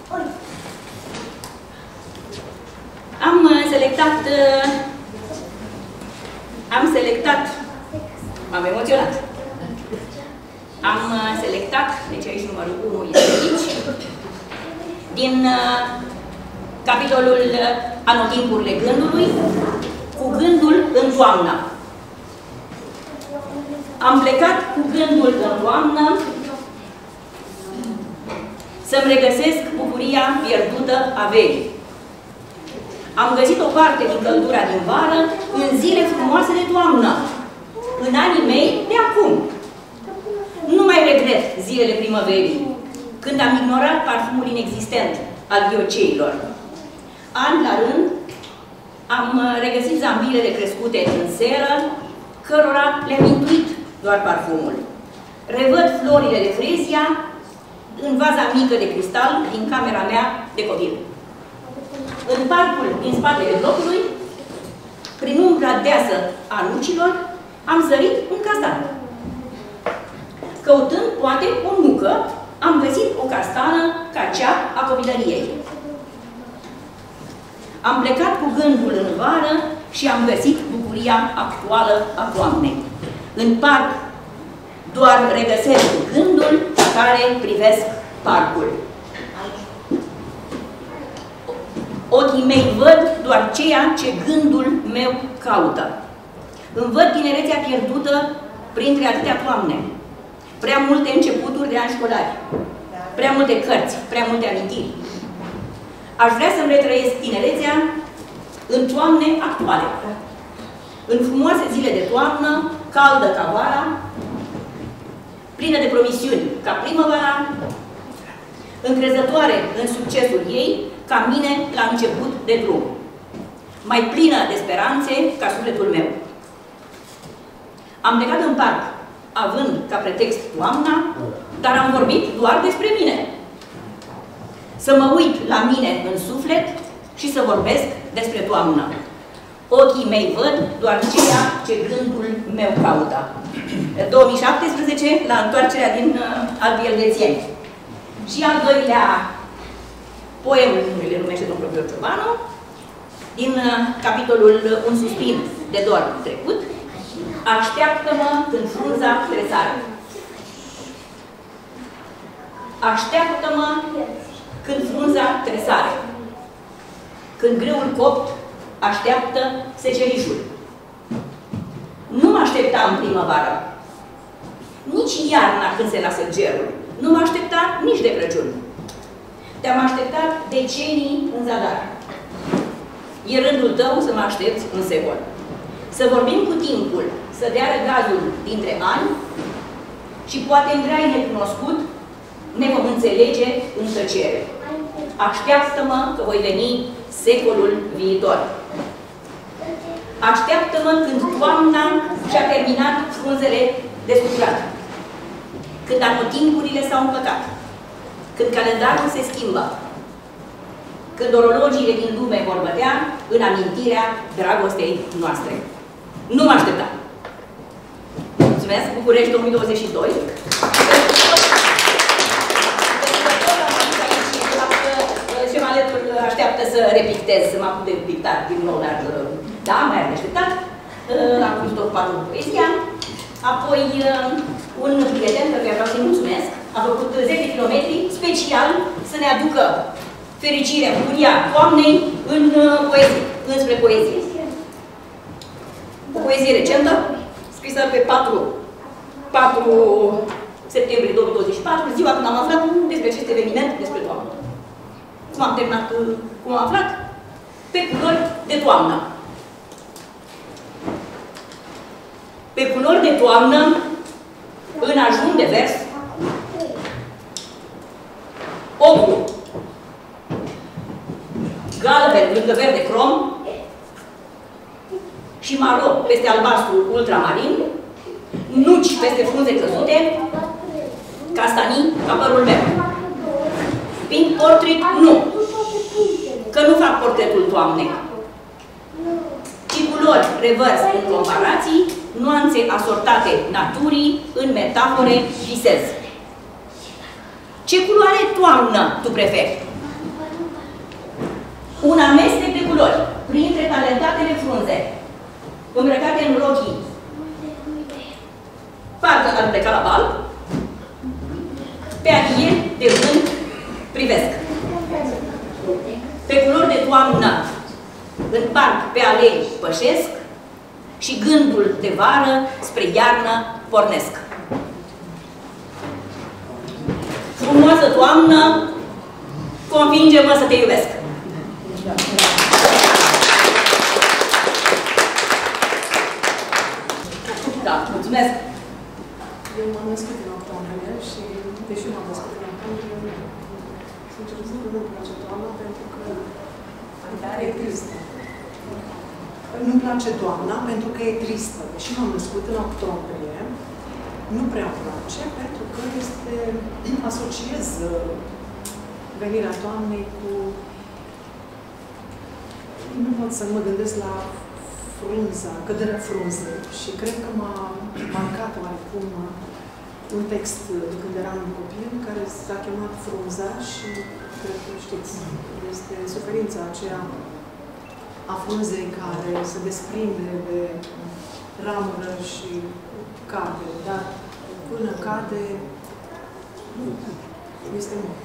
Am selectat, am selectat, m-am emoționat, am selectat, deci aici numărul unu este aici, din capitolul Anotimpurile gândului, cu gândul în toamnă. Am plecat cu gândul în toamnă să-mi regăsesc bucuria pierdută a verii. Am găsit o parte din căldura din vară în zile frumoase de toamnă, în anii mei de acum. Nu mai regret zilele primăverii, când am ignorat parfumul inexistent al ghioceilor. An la rând, am regăsit zambilele crescute în seră, cărora le-am intuit doar parfumul. Revăd florile de frezia în vaza mică de cristal din camera mea de copil. În parcul din spatele blocului, prin umbra deasă a nucilor, am zărit un castan. Căutând, poate, o nucă, am găsit o castană ca cea a copilăriei. Am plecat cu gândul în vară și am găsit bucuria actuală a toamnei. În parc doar regăsesc gândul care privesc parcul. Ochii mei văd doar ceea ce gândul meu caută. Îmi văd tinerețea pierdută printre atâtea toamne. Prea multe începuturi de ani școlari. Prea multe cărți, prea multe amintiri. Aș vrea să-mi retrăiesc tinerețea în toamne actuale. În frumoase zile de toamnă, caldă ca vara, plină de promisiuni ca primăvara, încrezătoare în succesul ei, ca mine la început de drum. Mai plină de speranțe ca sufletul meu. Am plecat în parc, având ca pretext toamna, dar am vorbit doar despre mine. Să mă uit la mine în suflet și să vorbesc despre toamnă. Ochii mei văd doar ceea ce gândul meu caută. două mii șaptesprezece, la întoarcerea din uh, Albi Elvețieni. Și al doilea poem, le numește domnul profesor Ciobanu, din uh, capitolul Un suspin de dor trecut, Așteaptă-mă când frunza tresară. Așteaptă-mă când frunza tresare. Când grâul copt așteaptă secerișul. Nu mă aștepta în primăvară, nici iarna când se lasă gerul. Nu mă aștepta nici de Crăciun. Te-am așteptat decenii în zadar. E rândul tău să mă aștepți un secol. Să vorbim cu timpul, să dea răgazul dintre ani și poate în grai necunoscut ne vom înțelege în tăcere. Așteaptă-mă că voi veni secolul viitor. Așteaptă-mă când toamna și-a terminat frunzele de scuturat. Când anotimpurile s-au împăcat. Când calendarul se schimbă. Când orologiile din lume vor bătea în amintirea dragostei noastre. Nu mă aștepta! Mulțumesc! București două mii douăzeci și doi. Șevaletul așteaptă să repictez, m-am putut de pictat din nou, dar da, mai am așteptat. Am fost ocupat cu poezia. Apoi, un prieten, căruia vreau să-i mulțumesc, a făcut zece kilometri special să ne aducă fericirea, bucuria toamnei în poezie, înspre poezie. O poezie recentă, scrisă pe patru septembrie două mii douăzeci și patru, ziua când am aflat despre acest eveniment, despre toamnă. Cum am terminat, cum am aflat? Pe culori de toamnă. Pe culori de toamnă, în ajun de vers, lângă verde crom și maro peste albastru ultramarin, nuci peste frunze căzute, castanii ca părul meu. Pink portrait? Nu. Că nu fac portretul toamnei. Și culori revers în comparații, nuanțe asortate naturii, în metafore visez. Ce culoare toamnă tu preferi? Un amestec de culori, printre talentatele frunze, îmbrăcate în rochii. Parcă ar pleca la bal, pe atier de vânt privesc. Pe culori de toamnă, în parc, pe alei pășesc și gândul de vară spre iarnă pornesc. Frumoasă toamnă, convinge-mă să te iubesc! Da, mulțumesc! Eu m-am născut în octombrie și, deși m-am născut în octombrie, sincer să spun, nu-mi place toamna pentru că e tristă. Nu-mi place toamna pentru că e tristă. Deși m-am născut în octombrie, nu prea îmi place pentru că este, asociez venirea toamnei cu... Nu pot să mă gândesc la frunza, căderea frunzei. Și cred că m-a marcat oarecum un text de când eram copil, care s-a chemat Frunza și, cred că știți, este suferința aceea a frunzei care se desprinde de ramură și cade, dar până cade este mult.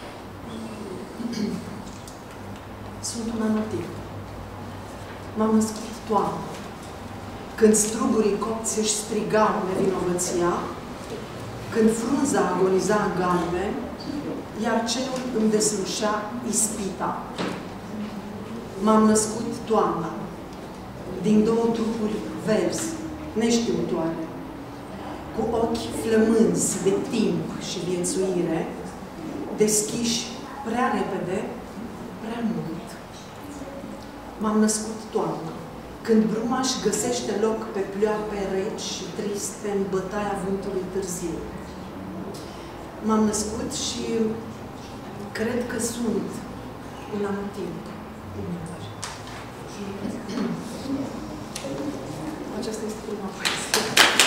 Sunt un anotiv. M-am născut toamnă, când strugurii copți își strigau nevinovăția, când frunza agoniza în galben, iar cerul îmi deslușea ispita. M-am născut toamna, din două trupuri verzi, neștiutoare, cu ochi flămânzi de timp și viețuire, deschiși prea repede, prea mult. M-am născut toamna, când bruma își găsește loc pe pleoape reci și triste în bătaia vântului târziu. M-am născut și cred că sunt un anotimp. Aceasta este prima poezie.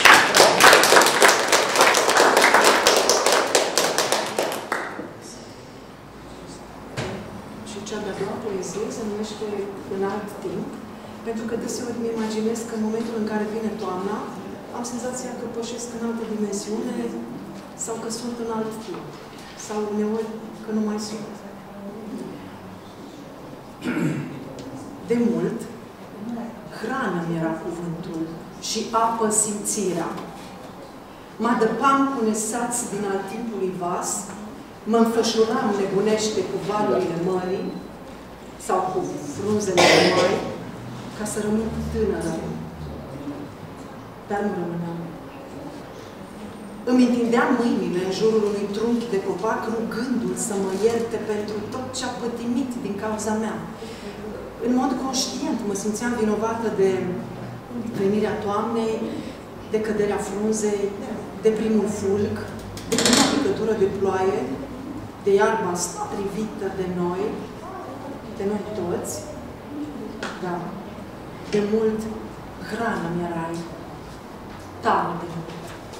Și cea de-a doua poezie se numește În alt timp, pentru că deseori îmi imaginez că în momentul în care vine toamna, am senzația că pășesc în altă dimensiune sau că sunt în alt timp, sau uneori că nu mai sunt. De mult, hrană mi-era cuvântul și apă simțirea. Mă adăpam cu nesați din al timpului vas, mă înfășuram nebunește cu valurile mării sau cu frunzele de mări, ca să rămân tânără. Dar nu rămâneam. Îmi întindeam mâinile în jurul unui trunchi de copac, rugându-l să mă ierte pentru tot ce a pătimit din cauza mea. În mod conștient mă simțeam vinovată de venirea toamnei, de căderea frunzei, de primul fulg, de prima picătură de ploaie, de iarba strivită de noi, de noi toți. Da, de mult hrană mi-erai, tare de mult.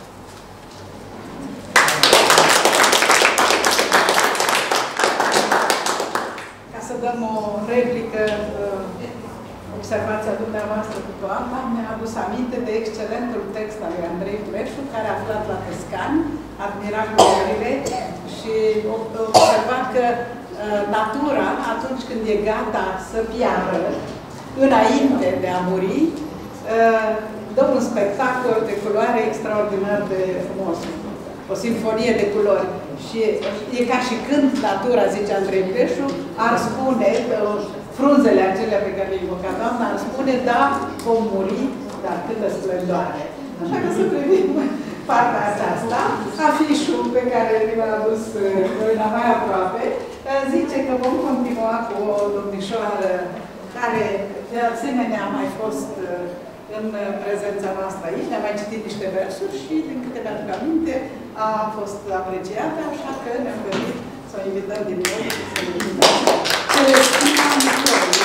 Ca să dăm o replică, observația dumneavoastră cu toamna, mi-a adus aminte de excelentul text al lui Andrei Pleșu, care a aflat la Toscani, admira culorile și observa că natura, atunci când e gata să piară, înainte de a muri, dă un spectacol de culoare extraordinar de frumos. O simfonie de culori. Și e ca și când natura, zice Andrei Pleșu, ar spune, frunzele acelea pe care le invoca doamna, ar spune, da, vom muri, dar câtă splendoare. Așa că să privim partea aceasta, afișul pe care l-a adus mai aproape, zice că vom continua cu o domnișoară care, de asemenea, a mai fost în prezența noastră aici, ne-a mai citit niște versuri și, din câte mi-aduc aminte, a fost apreciată, așa că ne-am gândit să o invităm din nou și să o invităm. Celestina Nicolae.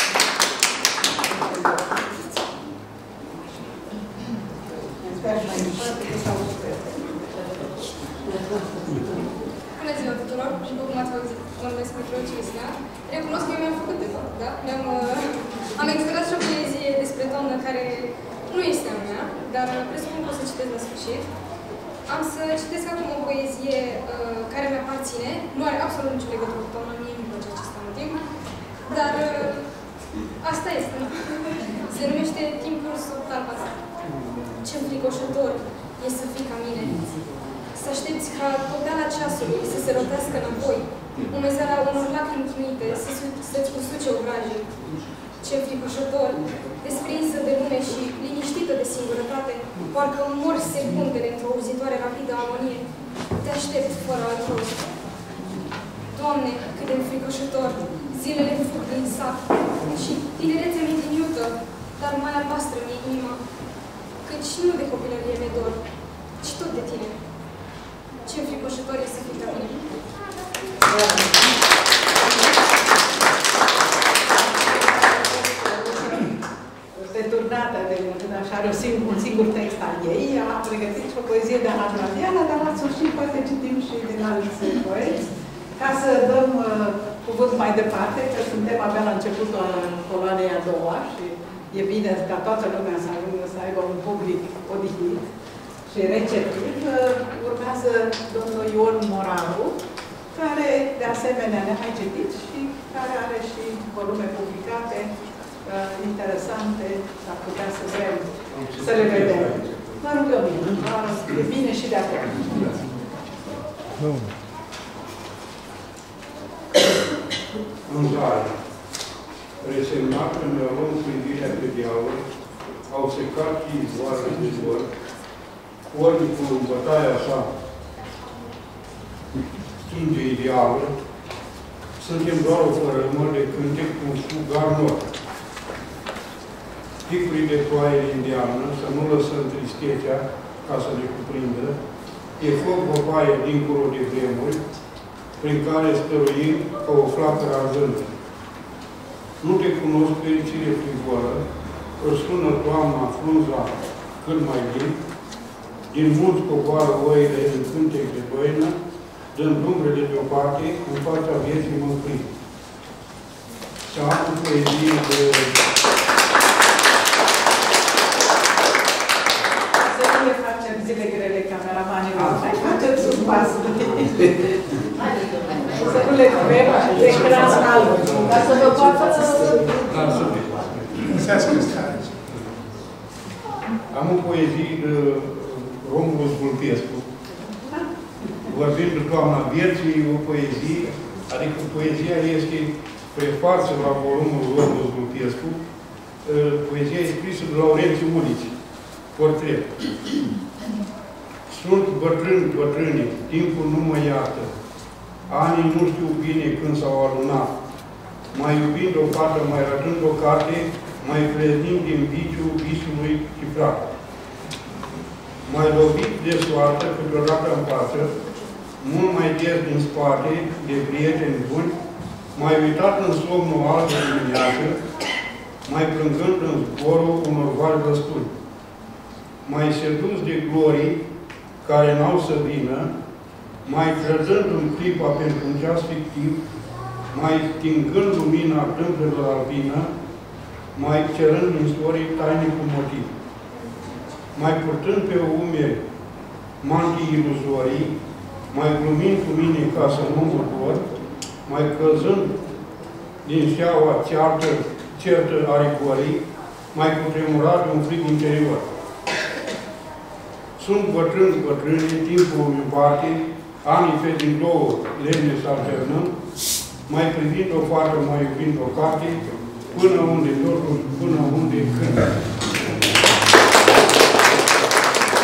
Bună ziua tuturor! Și după cum ați auzit, mă numesc Mihai Celestina. Recunosc că eu mi-am făcut de fapt, da? Mi-am, uh, am expirat și o poezie despre doamnă care nu este a mea, dar presupun că o să citesc la sfârșit. Am să citesc acum o poezie uh, care mi-aparține. Nu are absolut nicio legătură cu doamna, mie nu-mi place acest motiv, dar uh, asta este. Se numește Timpul sub talpa asta. Ce înfricoșător e să fii ca mine. Să aștepți ca topeala ceasului să se rotească înapoi, umezeala unor lacrimi chinuite să-ți usuce obrajii. Ce înfricoșător, desprinsă de lume și liniștită de singurătate, parcă mor secundele într-o auzitoare rapidă agonie. Te aștept fără alt rost. Doamne, cât de înfricoșător, zilele fug din sat și tinerețea mi-e din iută, dar mai albastră mi-e inima, căci nu de copilărie mi-e dor, ci tot de tine. Ce înfricoșător e să fii ca mine. Returnată de când așa are un singur text al ei, a pregătit și o poezie de Ana Claudiana, dar la sfârșit poate citim și din alți poeți, ca să dăm uh, cuvânt mai departe, că suntem abia la începutul coloanei a doua și e bine ca toată lumea să ajungă să aibă un public odihnit și receptiv. Urmează domnul Ion Moraru, care de asemenea ne-a mai citit și care are și volume publicate uh, interesante, ar putea să vrem să le vedem. Vă rugăm, e bine și de acolo. Înzare. Resemnat când ne luăm privirea pe diavol, au secat și izvoarele de zbor, ori cu bătaia sa stinge idealul, suntem doar o fărămă de cântec cu un sugar nor. Ticurii de ploaie din deamnă, să nu lăsăm tristețea ca să le cuprindă, e foc văpaie dincolo de vremuri, prin care stăruim ca o flacără arzândă. Nu te cunosc fericire frivolă, își sună toamna frunza cât mai din, din munți coboară oile în cântec de doină, dând umbrele deoparte, în fața vieții mă prind. Să am o poezie de... Să nu le facem zile grele cameramanilor, mai faceți sub pas. Să nu le vrem de ecran alb, dar să vă poată să... Am o poezie de Romulus Vulpescu. Vorbim de toamna vieții, o poezie, adică poezia este prefață la volumul Romulus Vulpescu. Poezia e scrisă de Laurențiu Ulici, portret. Sunt bătrâni, bătrâni, timpul nu mă iartă. Anii nu știu bine când s-au alunat. Mai iubind o fată, mai rătând o carte, mai creznind din viciul visului cifrat. Mai lovit de soartă câteodată în față, mult mai des din spate, de prieteni buni, mai uitat în somnul alb de dimineață, mai plângând în zborul unor vari răstuni. Mai sedus de glorii care n-au să vină, mai trăzând în clipa pentru un ceas fictiv, mai stingând lumina tâmplelor albină, mai cerând în istorie taine cu motiv. Mai purtând pe umeri mantii iluzorii, mai glumind cu mine ca să nu mă dor, mai căzând din șeaua ceartă, certă a rigorii, mai cutremurat de un frig interior. Sunt bătrâni, bătrâni, timpul îmi bate, anii pe din două lemne să alternăm, mai privind o fată, mai iubind o carte, până unde totul, până unde când.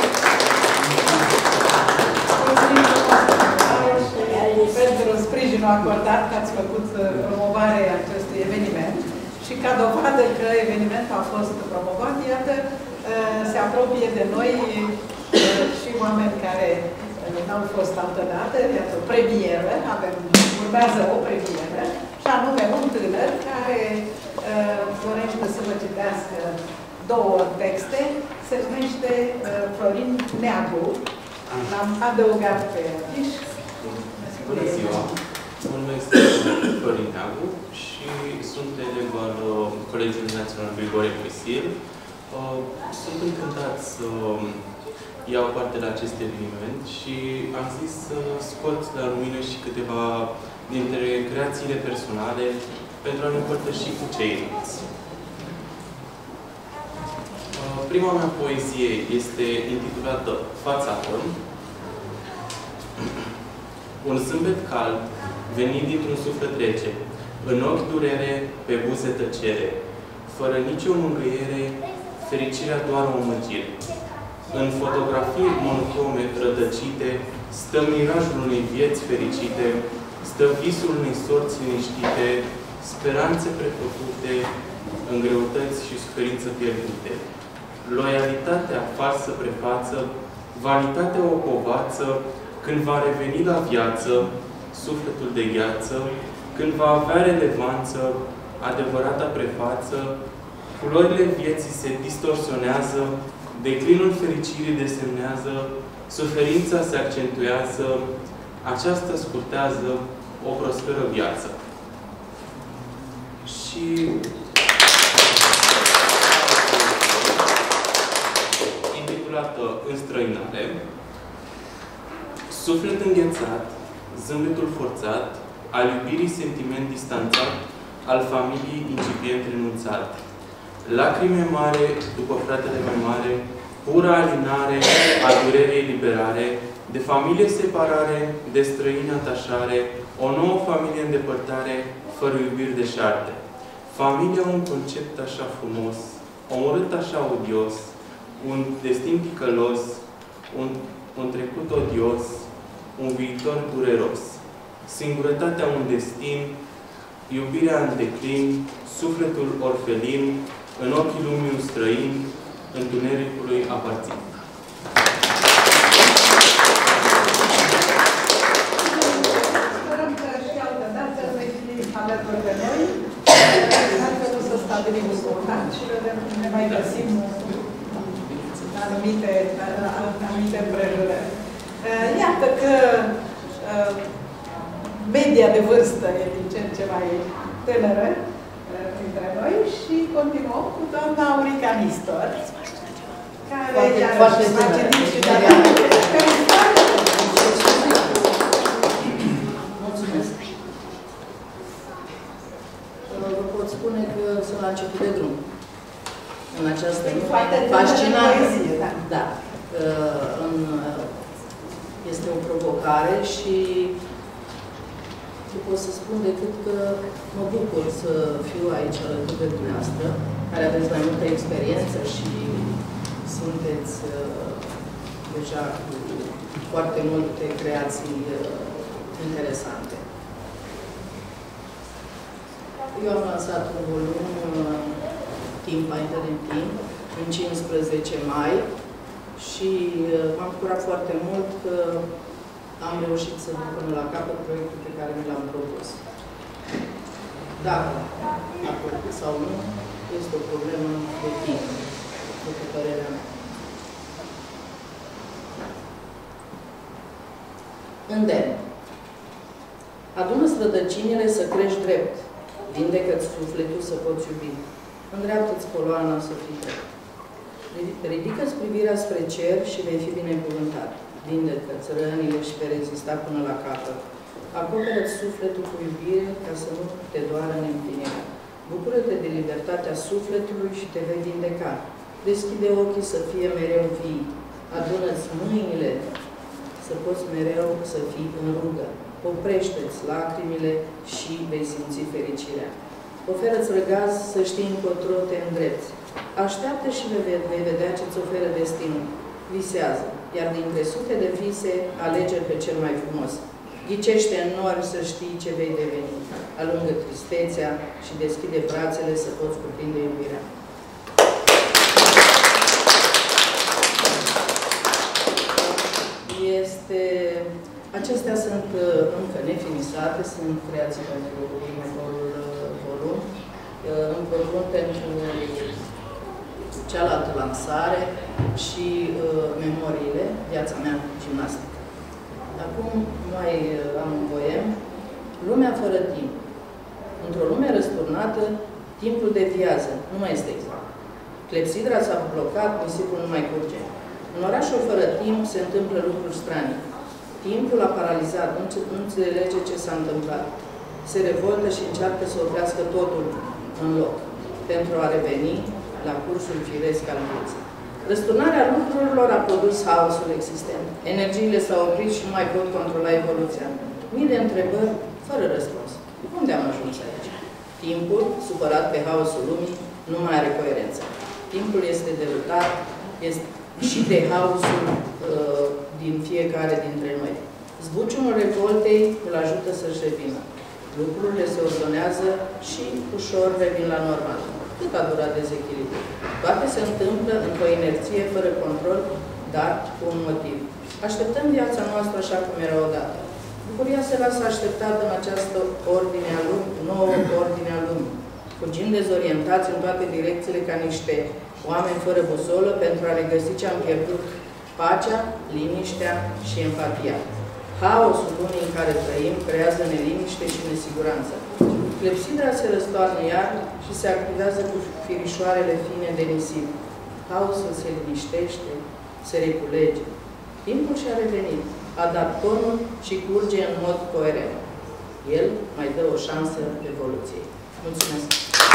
Pentru sprijinul acordat că ați făcut promovarea acestui eveniment și ca dovadă că evenimentul a fost promovat, iată, se apropie de noi și oameni care n-au fost altădată, iată, o premieră, avem, urmează o premieră, și anume un tânăr care dorește să vă citească două texte, se numește Florin Neagu. L-am adăugat pe afiș. Bună ziua! Mă numesc Florin Neagu și sunt elev al Colegiului Național Grigore Crisil. Sunt încântat să iau parte la acest eveniment și am zis să scot la lumină și câteva dintre creațiile personale pentru a ne împărtăși cu ceilalți. Prima mea poezie este intitulată Fațată. Un zâmbet cald, venit dintr-un suflet rece, în ochi durere, pe buze tăcere, fără nicio mângâiere, fericirea doar o amăgire. În fotografii monochrome rătăcite, stă mirajul unei vieți fericite, stă visul unei sorți liniștite, speranțe prefăcute, în greutăți și suferință pierdute. Loialitatea falsă prefață, vanitatea o povață, când va reveni la viață, sufletul de gheață, când va avea relevanță, adevărata prefață, culorile vieții se distorsionează, declinul fericirii desemnează, suferința se accentuează, aceasta scurtează o prosperă viață. Și intitulată Înstrăinare, suflet înghețat, zâmbetul forțat, al iubirii sentiment distanțat, al familiei incipient renunțat. Lacrime mare după fratele mai mare, pură alinare, a durerii eliberare, de familie separare, de străini atașare, o nouă familie îndepărtare, fără iubiri deșarte. Familia un concept așa frumos, omorât așa odios, un destin ticălos, un, un trecut odios, un viitor dureros. Singurătatea un destin, iubirea în declin, sufletul orfelin, în ochii lumii un străin, întunericului aparțin. Sperăm că și altă dată vei fi alături de noi. Ar trebui să stabilim un contact și vedem cum ne mai găsim anumite, anumite împrejurări. Iată că media de vârstă e din ce în ce mai tânără dintre noi și continuăm cu doamna Aurica Nistor, care iarăși s-a citit și de la Mulțumesc. Vă pot spune că sunt la început de drum. În această fascinantă. Da. Este o provocare și nu pot să spun decât că mă bucur să fiu aici alături de dumneavoastră, care aveți mai multă experiență și sunteți uh, deja cu foarte multe creații uh, interesante. Eu am lansat un volum uh, Timp înainte de timp, în cincisprezece mai, și uh, m-am bucurat foarte mult că am reușit să duc până la capăt proiectul pe care mi l-am propus. Dacă a plăcut sau nu, este o problemă de timp, după părerea mea. Îndemn. Adună-ți rădăcinile să crești drept. Vindecă-ți sufletul să poți iubi. Îndreaptă-ți coloana să fii drept. Ridică-ți privirea spre cer și vei fi binecuvântat. Vindecă-ți rănile și vei rezista până la capăt. Acoperă-ți sufletul cu iubire ca să nu te doară neîmplinirea. Bucură-te de libertatea sufletului și te vei vindeca. Deschide ochii să fie mereu vii. Adună-ți mâinile să poți mereu să fii în rugă. Oprește-ți lacrimile și vei simți fericirea. Oferă-ți răgaz să știi încotro te îndrepți. Așteaptă și vei vedea ce-ți oferă destinul. Visează, iar dintre sute de vise, alege pe cel mai frumos. Ghicește în nori să știi ce vei deveni. Alungă tristețea și deschide brațele să poți cuprinde iubirea. Este... Acestea sunt încă nefinisate, sunt creații pentru următorul volum. În volum pentru cealaltă lansare și memoriile, viața mea gimnastică. Acum mai am un poem. Lumea fără timp. Într-o lume răsturnată, timpul deviază, nu mai este exact. Clepsidra s-a blocat, nisipul nu mai curge. În orașul fără timp se întâmplă lucruri stranii. Timpul a paralizat, nu, nu înțelege ce s-a întâmplat. Se revoltă și încearcă să oprească totul în loc, pentru a reveni la cursul firesc al vieții. Răsturnarea lucrurilor a produs haosul existent. Energiile s-au oprit și nu mai pot controla evoluția. Mii de întrebări, fără răspuns. Unde am ajuns aici? Timpul, supărat pe haosul lumii, nu mai are coerență. Timpul este derutat, este și de haosul uh, din fiecare dintre noi. Zbuciumul revoltei îl ajută să-și revină. Lucrurile se ordonează și ușor revin la normal. Cât a durat dezechilibru? Toate se întâmplă într-o inerție fără control, dar cu un motiv. Așteptăm viața noastră așa cum era odată. Bucuria se lasă așteptată în această ordine a lumii, nouă ordine a lumii. Fugim dezorientați în toate direcțiile ca niște oameni fără busolă pentru a regăsi ce am pierdut: pacea, liniștea și empatia. Haosul lumii în care trăim creează neliniște și nesiguranță. Clepsidra se răstoarnă iar și se activează cu firișoarele fine de nisip. Haosul se liniștește, se reculege. Timpul și-a revenit, a dat tonul și curge în mod coerent. El mai dă o șansă evoluției. Mulțumesc!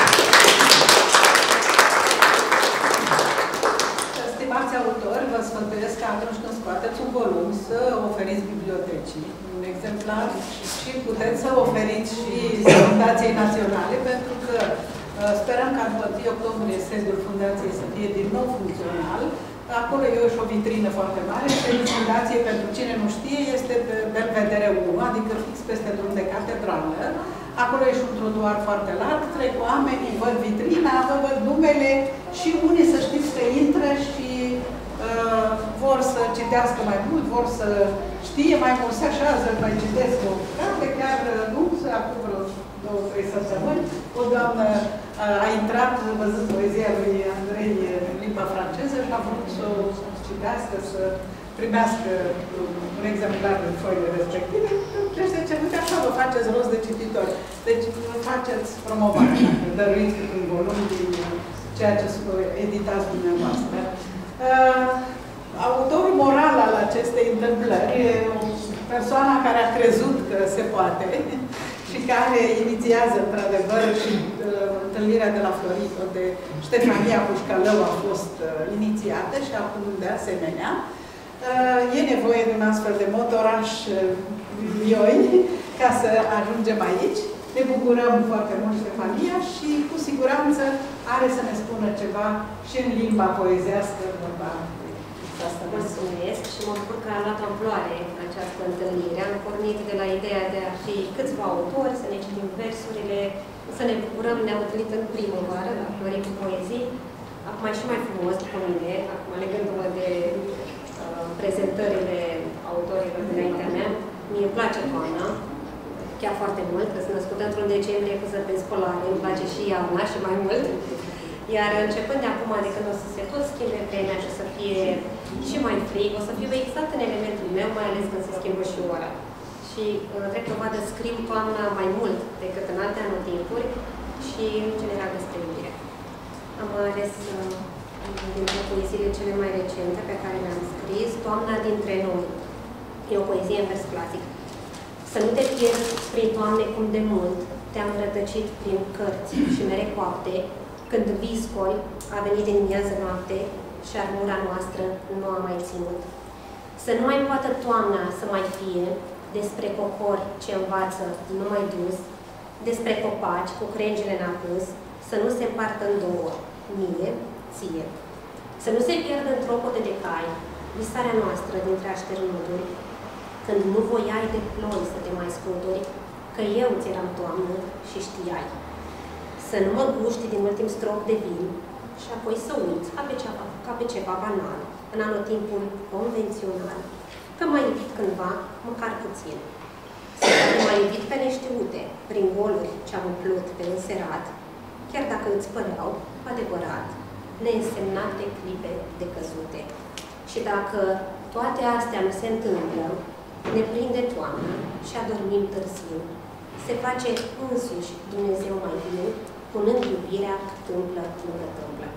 Stimați autori, vă sfătuiesc că atunci când scoateți un volum să oferiți bibliotecii un exemplar și puteți să oferiți și Fundației Naționale, pentru că sperăm că după întâi octombrie sediul Fundației să fie din nou funcțional. Acolo e și o vitrină foarte mare. Sediul Fundației, pentru cine nu știe, este pe Belvedere unu, adică fix peste drum de catedrală. Acolo e și un trotuar foarte larg, trec oamenii, văd vitrina, vă văd numele și unii să știți că intră și uh, vor să citească mai mult, vor să știe mai mult, se așează, mai citesc o carte, chiar nu, acum vreo două, trei săptămâni, o doamnă uh, a intrat văzând poezia lui Andrei în limba franceză și a vrut să o citească, să primească un exemplar din foile respective. Deci, de ce nu așa vă faceți rost de cititori. Deci, faceți promovare, dăruiți un volum din ceea ce editați dumneavoastră. Uh, autorul moral al acestei întâmplări e o persoană care a crezut că se poate și care inițiază, într-adevăr, și uh, întâlnirea de la Florito de Ștefania Pușcălău a fost uh, inițiată și acum de asemenea. Uh, e nevoie de un astfel de motoraș vioi ca să ajungem aici. Ne bucurăm foarte mult, Ștefania, și cu siguranță are să ne spună ceva și în limba poezească, vorba asta. Mulțumesc și mă bucur că a luat amploare această întâlnire. Am pornit de la ideea de a fi câțiva autori, să ne citim versurile, să ne bucurăm. Ne-am întâlnit în primăvară la Florii cu Poezii. Acum e și mai frumos după mine, acum legându-mă de uh, prezentările autorilor dinaintea mea. Mie îmi place toamna, chiar foarte mult, că sunt născută într-un decembrie cu zăpezi polare, îmi place și iarna și mai mult. Iar începând de acum, de când o să se tot schimbe vremea și o să fie și mai frig, o să fiu exact în elementul meu, mai ales când se schimbă și ora. Și, drept dovadă, scriu toamna mai mult decât în alte anotimpuri și, în general, despre iubire. Am ales dintre poeziile cele mai recente pe care le-am scris, Toamna dintre noi. E o poezie în vers clasic. Să nu te pierzi prin toamne cum de mult te-am rătăcit prin cărți și mere coapte, când viscol a venit din miază noapte și armura noastră nu a mai ținut. Să nu mai poată toamna să mai fie despre cocori ce învață nu mai dus, despre copaci cu crengile în apus, să nu se împartă în două, mie, ție. Să nu se pierdă în tropote de cai, visarea noastră dintre așternuturi, când nu voiai de ploi să te mai scuturi, că eu ți eram toamnă și știai. Să nu mă guști din ultim strop de vin și apoi să uiți ca pe ceva, ca pe ceva banal, în anotimpul convențional, că m-ai iubit cândva, măcar puțin. Să m-ai iubit pe neștiute, prin goluri ce-am umplut pe înserat, chiar dacă îți păreau adevărat, neînsemnate clipe de căzute. Și dacă toate astea nu se întâmplă, ne prinde toamnă și adormim târziu. Se face însuși Dumnezeu mai viu, punând iubirea tâmplă lângă tâmplă.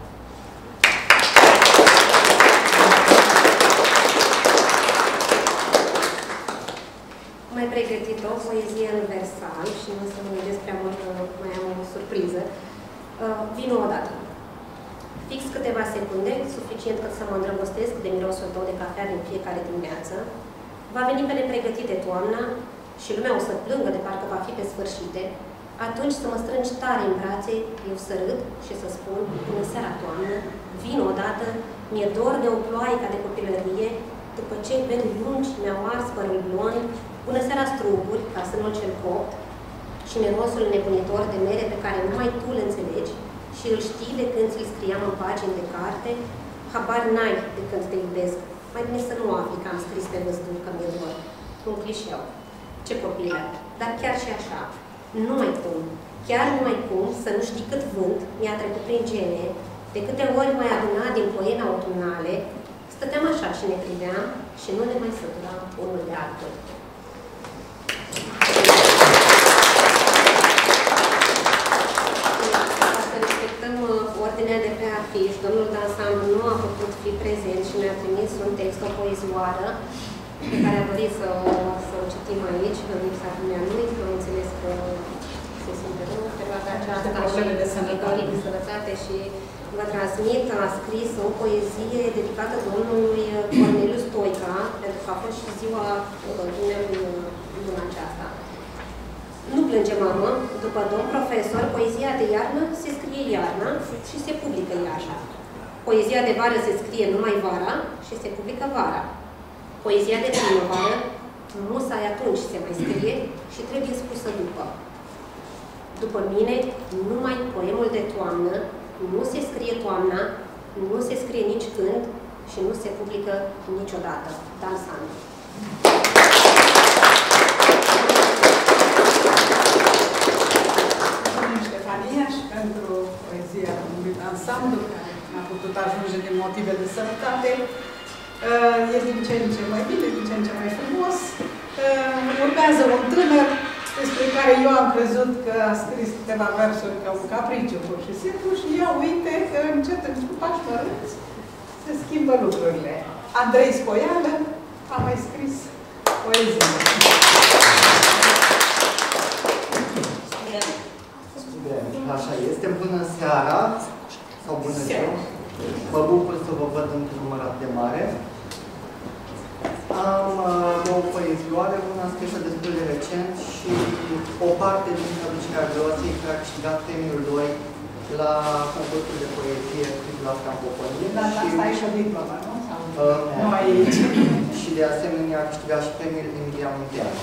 Mai pregătit o poezie în versal și nu o să mă gândesc prea mult, că mai am o surpriză. Uh, vino odată. Fix câteva secunde, suficient cât să mă îndrăgostesc de mirosul tău de cafea din fiecare dimineață. Va veni pe nepregătite toamna și lumea o să plângă de parcă va fi pe sfârșite. Atunci să mă strângi tare în brațe, eu să râd și să spun, bună seara toamnă, vino odată, mi-e dor de o ploaie ca de copilărie, după ce veni lungi mi-au ars părul blond, bună seara struguri, ca sânul cel copt, și mirosul nebunitor de mere pe care numai tu îl înțelegi și îl știi de când ți-l scriam în pagini de carte, habar n-ai de când te iubesc. Mai bine să nu afli că am scris pe văzduh că mi-e dor. Un clișeu. Ce copilă, dar chiar și așa. Numai cum, chiar numai cum, să nu știi cât vânt mi-a trecut prin gene, de câte ori mai adunat din poiene autumnale, stăteam așa și ne priveam și nu ne mai săturam unul de altul. Ordinea de pe afiș, domnul Dansamblu nu a putut fi prezent și ne-a trimis un text, o poezioară, pe care a dorit să o, să o citim aici, în lipsa dumnealui, că am înțeles că se simte rău în perioada aceasta și de sănătate. de sănătate și vă transmit, a scris o poezie dedicată domnului Corneliu Stoica, pentru că a fost și ziua dumnealui luna aceasta. Nu plânge, mamă, după domn profesor, poezia de iarnă se scrie iarna și se publică iarna. Poezia de vară se scrie numai vara și se publică vara. Poezia de primăvară, musai atunci se mai scrie și trebuie spusă după. După mine, numai poemul de toamnă, nu se scrie toamna, nu se scrie nici când și nu se publică niciodată. Dansamblu. Și pentru poezia lui Dansamblu, care n-a putut ajunge din motive de sănătate. E din ce în ce mai bine, din ce în ce mai frumos. Urmează un tânăr despre care eu am crezut că a scris câteva versuri ca un capriciu, pur și simplu, și ia uite că încet, încet, cu pași mărânți, se schimbă lucrurile. Andrei Scoială a mai scris poezie. Așa este. Bună seara, sau bună ziua. Mă bucur să vă văd într-un număr atât de mare. Am uh, două poezioare, una scrisă destul de recent și o parte din traducerea glosei care a câștigat premiul doi la concursul de poezie scris la Francofonie. Dar asta e și o diplomă, nu? Uh, nu aici. Și de asemenea a câștigat și premiul Emilia Munteanu.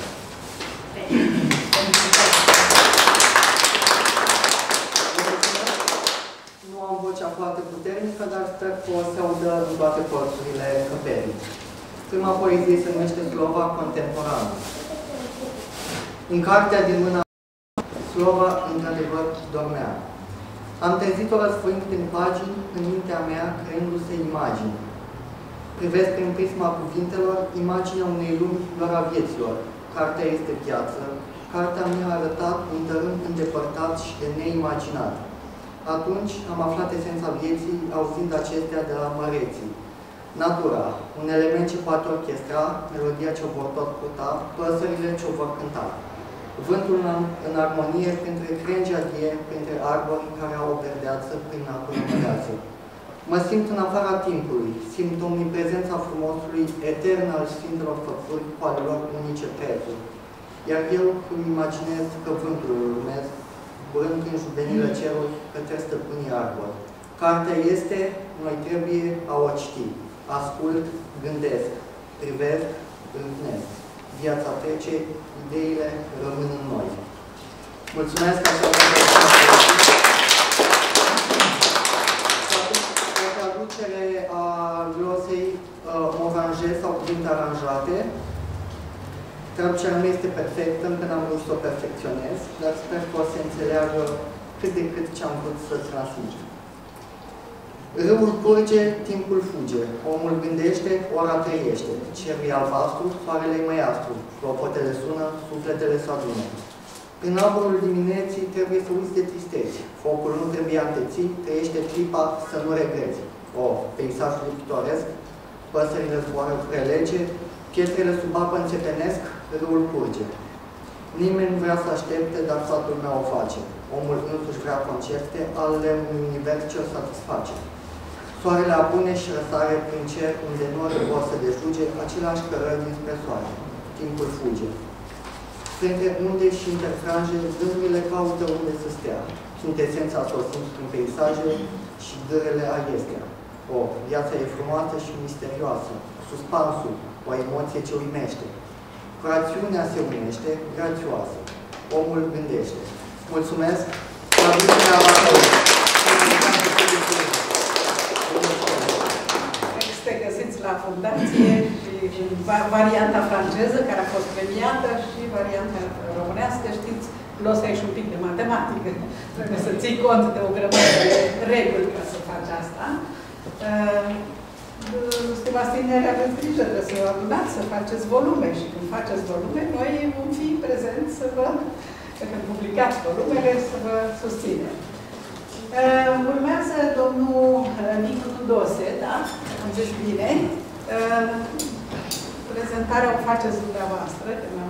Nu am vocea foarte puternică, dar sper că o să audă în toate părțurile căperii. Prima poezie se numește Slova contemporană. În cartea din mâna Slova, într-adevăr, dormea. Am trezit-o răsfrânt prin pagini, în mintea mea, creându-se imagini. Privesc prin prisma cuvintelor imaginea unei lumi doar a vieților. Cartea este viață. Cartea mi-a arătat un tărâm îndepărtat și de neimaginat. Atunci am aflat esența vieții, auzind acestea de la măreții. Natura, un element ce poate orchestra, melodia ce o vor tot puta, păsările ce o vor cânta. Vântul în armonie printre crengi adie, printre arbori care au o verdeață prin apă măreață. Mă simt în afara timpului, simt omniprezența frumosului, etern al Sfintelor Făpturi, cu ale lor unice prețuri. Iar eu îmi imaginez că vântul îl urmez, zburând prin juvenile ceruri către stăpânii arbori. Cartea este, noi trebuie a o cti. Ascult, gândesc, privesc, râvnesc. viața trece, ideile rămân în noi. Mulțumesc așa de o traducere a glosei uh, oranjez sau cuvinte aranjate. Traducerea nu este perfectă, încă n-am vrut să o perfecționez, dar sper că o să înțeleagă cât de cât ce am vrut să transmit. Râul curge, timpul fuge, omul gândește, ora trăiește, cerul e albastru, soarele e măiastru, clopotele sună, sufletele se adună. În aburul dimineții trebuie să uiți de tristeți, focul nu trebuie antețit, trăiește clipa să nu regreți. O, peisajul pictoresc, păsările zboară prelege, pietrele sub apă înțepenesc, râul curge. Nimeni nu vrea să aștepte, dar toată lumea o face. Omul însuși vrea concerte, ale unui univers ce o satisface. Soarele apune și răsare prin cer, unde norii vor să dejuge același cărări dinspre soare. Timpul fuge. Printre unde și interfranje, dârurile caută unde să stea. Sunt esența sosind prin peisaje și dârele aiestea. O, viața e frumoasă și misterioasă. Suspansul, o emoție ce uimește. Rațiunea se unește, grațioasă. Omul gândește. Mulțumesc! Texte găsiți la fundație și varianta franceză, care a fost premiată, și varianta românească. Știți, glosa e și un pic de matematică. Trebuie să ții cont de o grămadă de reguli ca să faci asta. Stimați tineri, aveți grijă, trebuie să adunați, să faceți volume și când faceți volume, noi vom fi prezenți să vă, când publicați volumele, să vă susținem. Uh, urmează domnul Nicu Tudose, da? Am zis bine. Uh, prezentarea o faceți dumneavoastră, că n-am...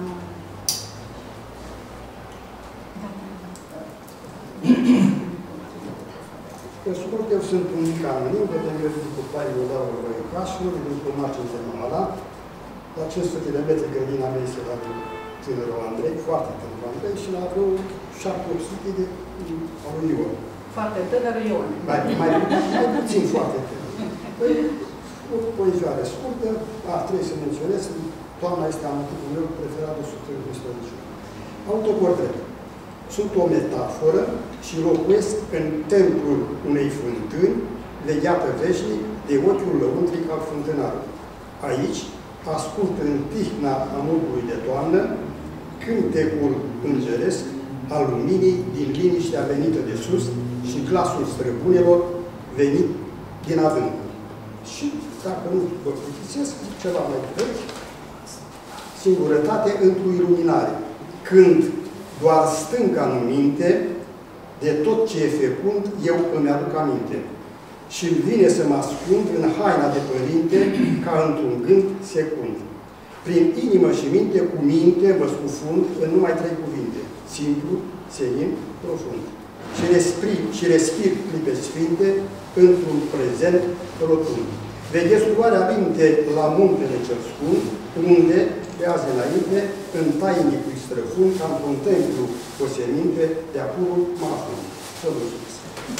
Pe scurt, eu sunt un mic anonim, de pregătit cu paiul Laurul Răicașul, din Pulmaci în Termala. La cinci sute de metri grădina mea este la tânărul Andrei, foarte tânărul Andrei, și la vreo șapte opt sute de al lui Ion. Foarte tânăr Ion. Mai, mai, mai puțin foarte tânăr. Păi, o poezioare scurtă, a, trebuie să menționez, toamna este amintâtul meu preferat de sufletul istoric. Autoportret. Sunt o metaforă și locuiesc în templul unei fântâni, legată veșnic de ochiul lăuntric al fântânarului. Aici ascult în tihna amurgului de toamnă cântecul îngeresc al luminii din liniștea venită de sus și glasul străbunelor venit din adânc. Și, dacă nu vă plictisesc, ceva mai vechi, singurătate într-o iluminare. Când doar stânca-mi minte, de tot ce e fecund, eu îmi aduc aminte. Și îmi vine să mă ascund în haina de părinte, ca într-un gând secund. Prin inimă și minte, cu minte, mă scufund în numai trei cuvinte. Simplu, senin, profund. Și respir, și respir clipe sfinte într-un prezent rotund. Vedeți luarea minte la muntele cel scund, unde, de azi înainte, în tainicul străfund, ca într-un templu o seminte, de acolo mă afund. Vă mulțumesc!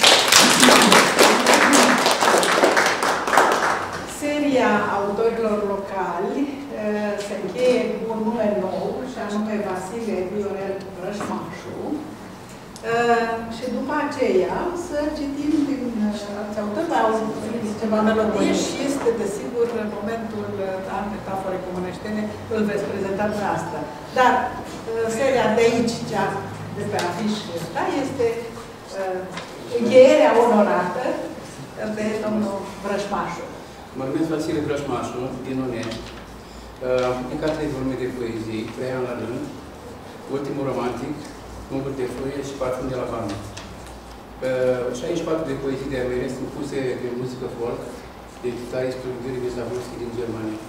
Seria autorilor locali se încheie cu un nume nou, și anume Vasile Viorel Rășmașu. Și după aceea să citim din alți autori, au ceva melodie și este, desigur, momentul da, metaforei comuneștene, îl veți prezenta dumneavoastră. Dar seria de aici, cea de pe afiș, da, este încheierea onorată de domnul Vrășmașu. Mă numesc Vasile Vrășmașu, din Onești. Am publicat trei volume de poezii, trei ani la rând, Ultimul romantic, Munguri de foie și Parfum de lavandă. șaizeci și patru de poezii de-a mele sunt puse de muzică folk, de chitaristul Gheorghe Wislavulski din Germania.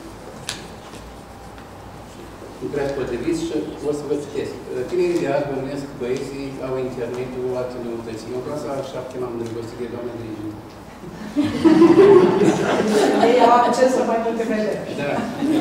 Lucrați potrivit și o să vă citesc. Tinerii de azi bănuiesc că băieții au internetul atât de multății. În clasa a șapte m-am îndrăgostit de doamna dirigent. Ei au acces să mai multe vedere. Da.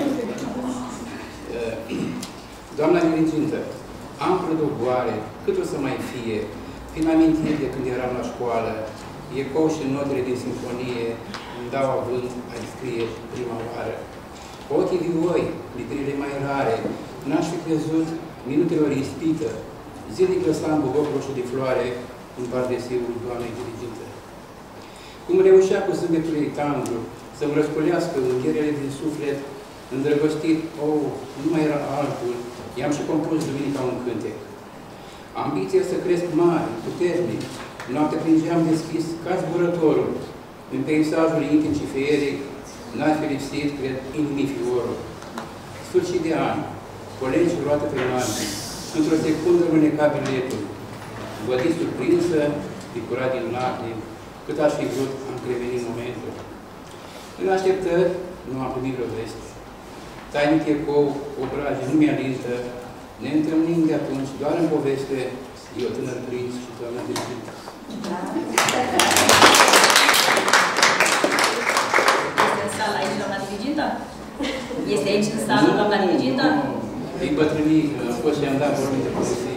Doamna dirigintă, am prădugoare, cât o să mai fie, prin amintiri de când eram la școală, ecou și notele din sinfonie îmi dau avânt a scrie prima oară. Ochii vioi, literele mai rare, n-aș fi crezut minutelor ispită, zilnic lăsam buboc roșu de floare în pardesiul doamnei dirigintă. Cum reușea cu zâmbetul ei tandru să-mi răscolească înghierele din suflet, îndrăgostit, oh, nu mai era altul, i-am și compus duminica un cântec. Ambiția să cresc mare, puternic, noaptea prin geam deschis ca zburătorul, în peisajul intim și feeric, n-ar fi lipsit, cred, inimii fiorul. Sfârșit de an, colegi roată pe mare, într-o secundă luneca biletul, vădit surprinsă, picurat din lacrimi, cât aș fi vrut, am prevenit momentul. În așteptări, nu am primit vreo veste. Tainic ecou, obraje, nu mi-a liză, ne întâlnim de atunci, doar în poveste, eu tânăr prinț și doamna dirigintă. Este în sală aici, doamna dirigintă? Este aici în sală, doamna dirigintă? Ei bătrânii, am fost și am dat vorbim de poezie.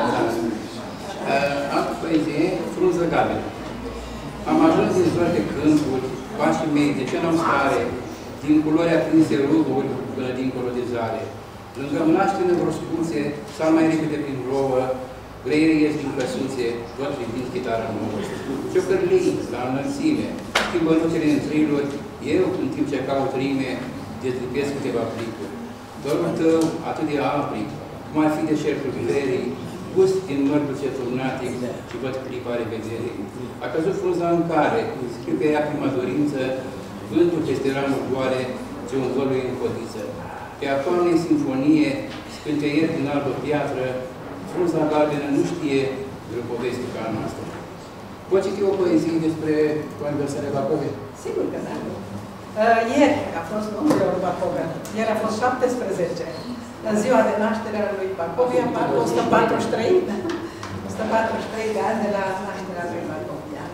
Am poezie, frunză galbenă. Am ajuns din zori de câmpuri, pașii mei, de ce n-am stare, din culori aprinse ruguri până dincolo de zare. Lângă mlaștină vreo spuțe, sau mai repede prin rouă, greierii ies din căsuțe, văd privind chitara nouă. Ciocărlii, la înălțime, schimbă nuțele în triluri, eu, în timp ce caut rime, dezlipesc câteva plicuri. Dorul tău, atât de aprig, cum ar fi de șerpul verii, gust din mărgul ce turnatic și văd clipa revederii. A căzut frunza în care, scriu pe ea prima dorință, vântul peste ramuri goale, ce un văluie în codiță. Pe a toamnei sinfonie, scânteier din albă piatră, frunza galbenă nu știe vreo poveste ca a noastră. Poți citi o poezie despre aniversarea Bacovei? Sigur că da. Uh, ieri a fost, nu ziua lui Bacovea, ieri a fost șaptesprezece. În ziua de naștere a lui Bacovia, parcă o sută patruzeci și trei, o sută patruzeci și trei de ani de la nașterea lui Bacovia.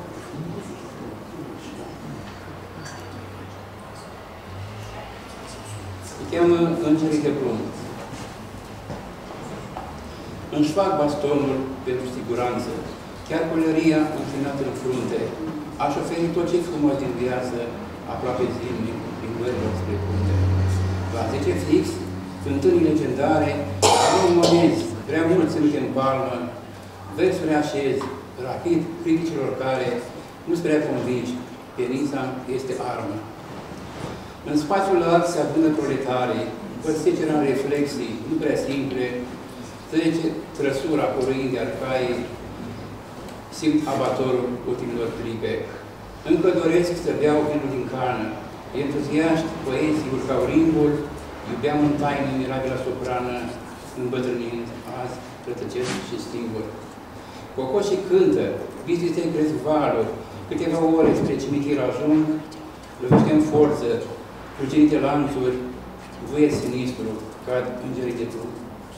Se cheamă Îngerii de plumb. Își fac bastonul pentru siguranță, chiar colăria înclinată în frunte. Aș oferi tot ce-i frumos din viață, aproape zilnic, prin vările spre punte. La zece fix, fântânii legendare, nu monezi, prea mulți sunt în palmă, versuri așez, rapid, criticilor care nu-s prea convinși, penița este armă. În spațiul larg se adună proletare, văd secera în reflexii, nu prea simple, trece trăsura coruind de arcaie, simt abatorul ultimilor clipe. Încă doresc să beau vinul din cană, entuziaști, poezii urcau rimbul, iubeam în taină mirabila soprană, îmbătrânind, azi rătăcesc și singur. Cocoșii cântă, bistriței cresc valuri, câteva ore spre cimitir ajung, lovește în forță, ruginite lanțuri, vuiet sinistru, cad îngerii de trup.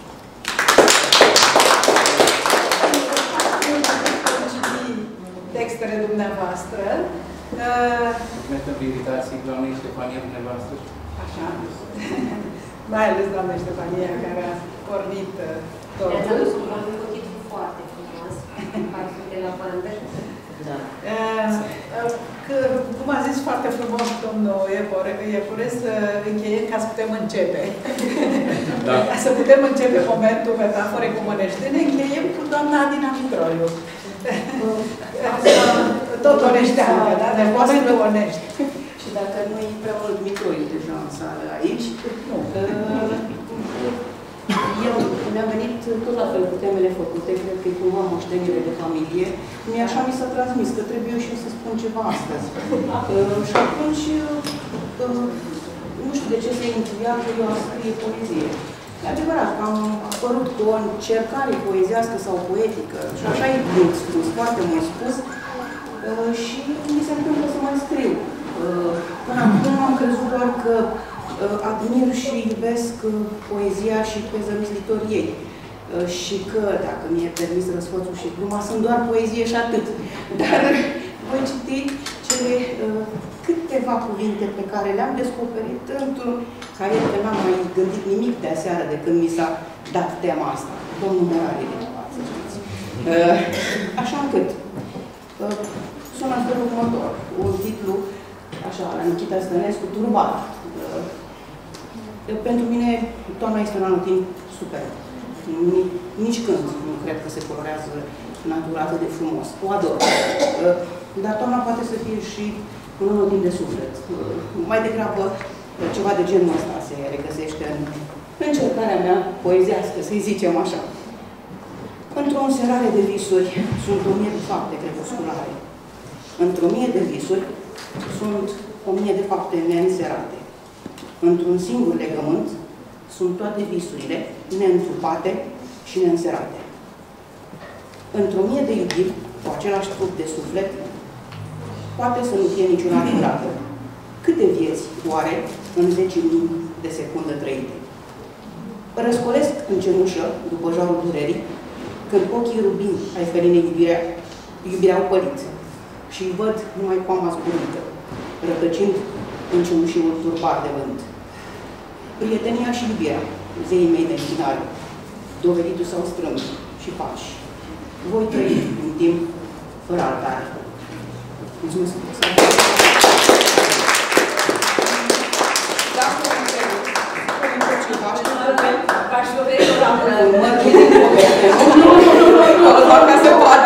Textele dumneavoastră. Mulțumesc pentru invitații, doamnei Ștefania, dumneavoastră. Așa. Mai ales doamnei Ștefania, care a pornit totul. Ne-ați adus un titlu foarte frumos, de la Părândă. Da. Că, cum a zis foarte frumos domnul Iepures, încheiem ca să putem începe. Da. Ca să putem începe momentul metaforei cu măneștine, încheiem cu doamna Adina Mitroiu. Tot oneșteană, da? De momentul onești. Și dacă nu e prea mult Mitroiu deja în sală aici, eu mi-am venit tot la fel cu temele făcute, cred că e cumva moștenire de familie. Mie așa mi s-a transmis că trebuie și eu să spun ceva astăzi. Și atunci, nu știu de ce se intuiază eu a scrie poezie. E adevărat că am apărut cu o încercare poeziască sau poetică și așa e mult spus, foarte mult spus și mi se întâmplă să mai scriu. Până acum am crezut doar că admir și iubesc poezia și pe zămislitori ei. Și că, dacă mi-e permis răsfățul și gluma, sunt doar poezie și atât. Dar voi citi cele câteva cuvinte pe care le-am descoperit într-un caiet, că n-am mai gândit nimic de aseară de când mi s-a dat tema asta. Domnul Morale, să știți. Așa încât sună în felul următor. Un titlu, așa, la Nichita Stănescu, Turbat. Pentru mine, toamna este un anotimp super. Nici, nici când nu cred că se colorează natura atât de frumos. O ador. Dar toamna poate să fie și un anotimp de suflet. Mai degrabă, ceva de genul ăsta se regăsește în încercarea mea poeziască, să-i zicem așa. Într-o înserare de visuri sunt o mie de fapte crepusculare. Într-o mie de visuri sunt o mie de fapte neînserate. Într-un singur legământ sunt toate visurile neîntrupate și neînserate. Într-o mie de iubiri, cu același trup de suflet, poate să nu fie niciuna curată. Câte vieți, oare, în zece mii de secundă trăite? Răscolesc în cenușă, după jarul durerii, când ochii rubini ai felinei iubirea, iubirea au pălit și văd numai coama zburită, rătăcind în cenușiul turbar de vânt. Prietenia și iubirea, zeii mei de închinare, doveditul sau strâmb și pași. Voi trăi în timp fără altare. Mulțumesc! Dacă mă întreb, părinte ceva, ca și șoferul la mână. Mă gândim poveste. Nu, nu, nu, nu, nu, doar ca să poată.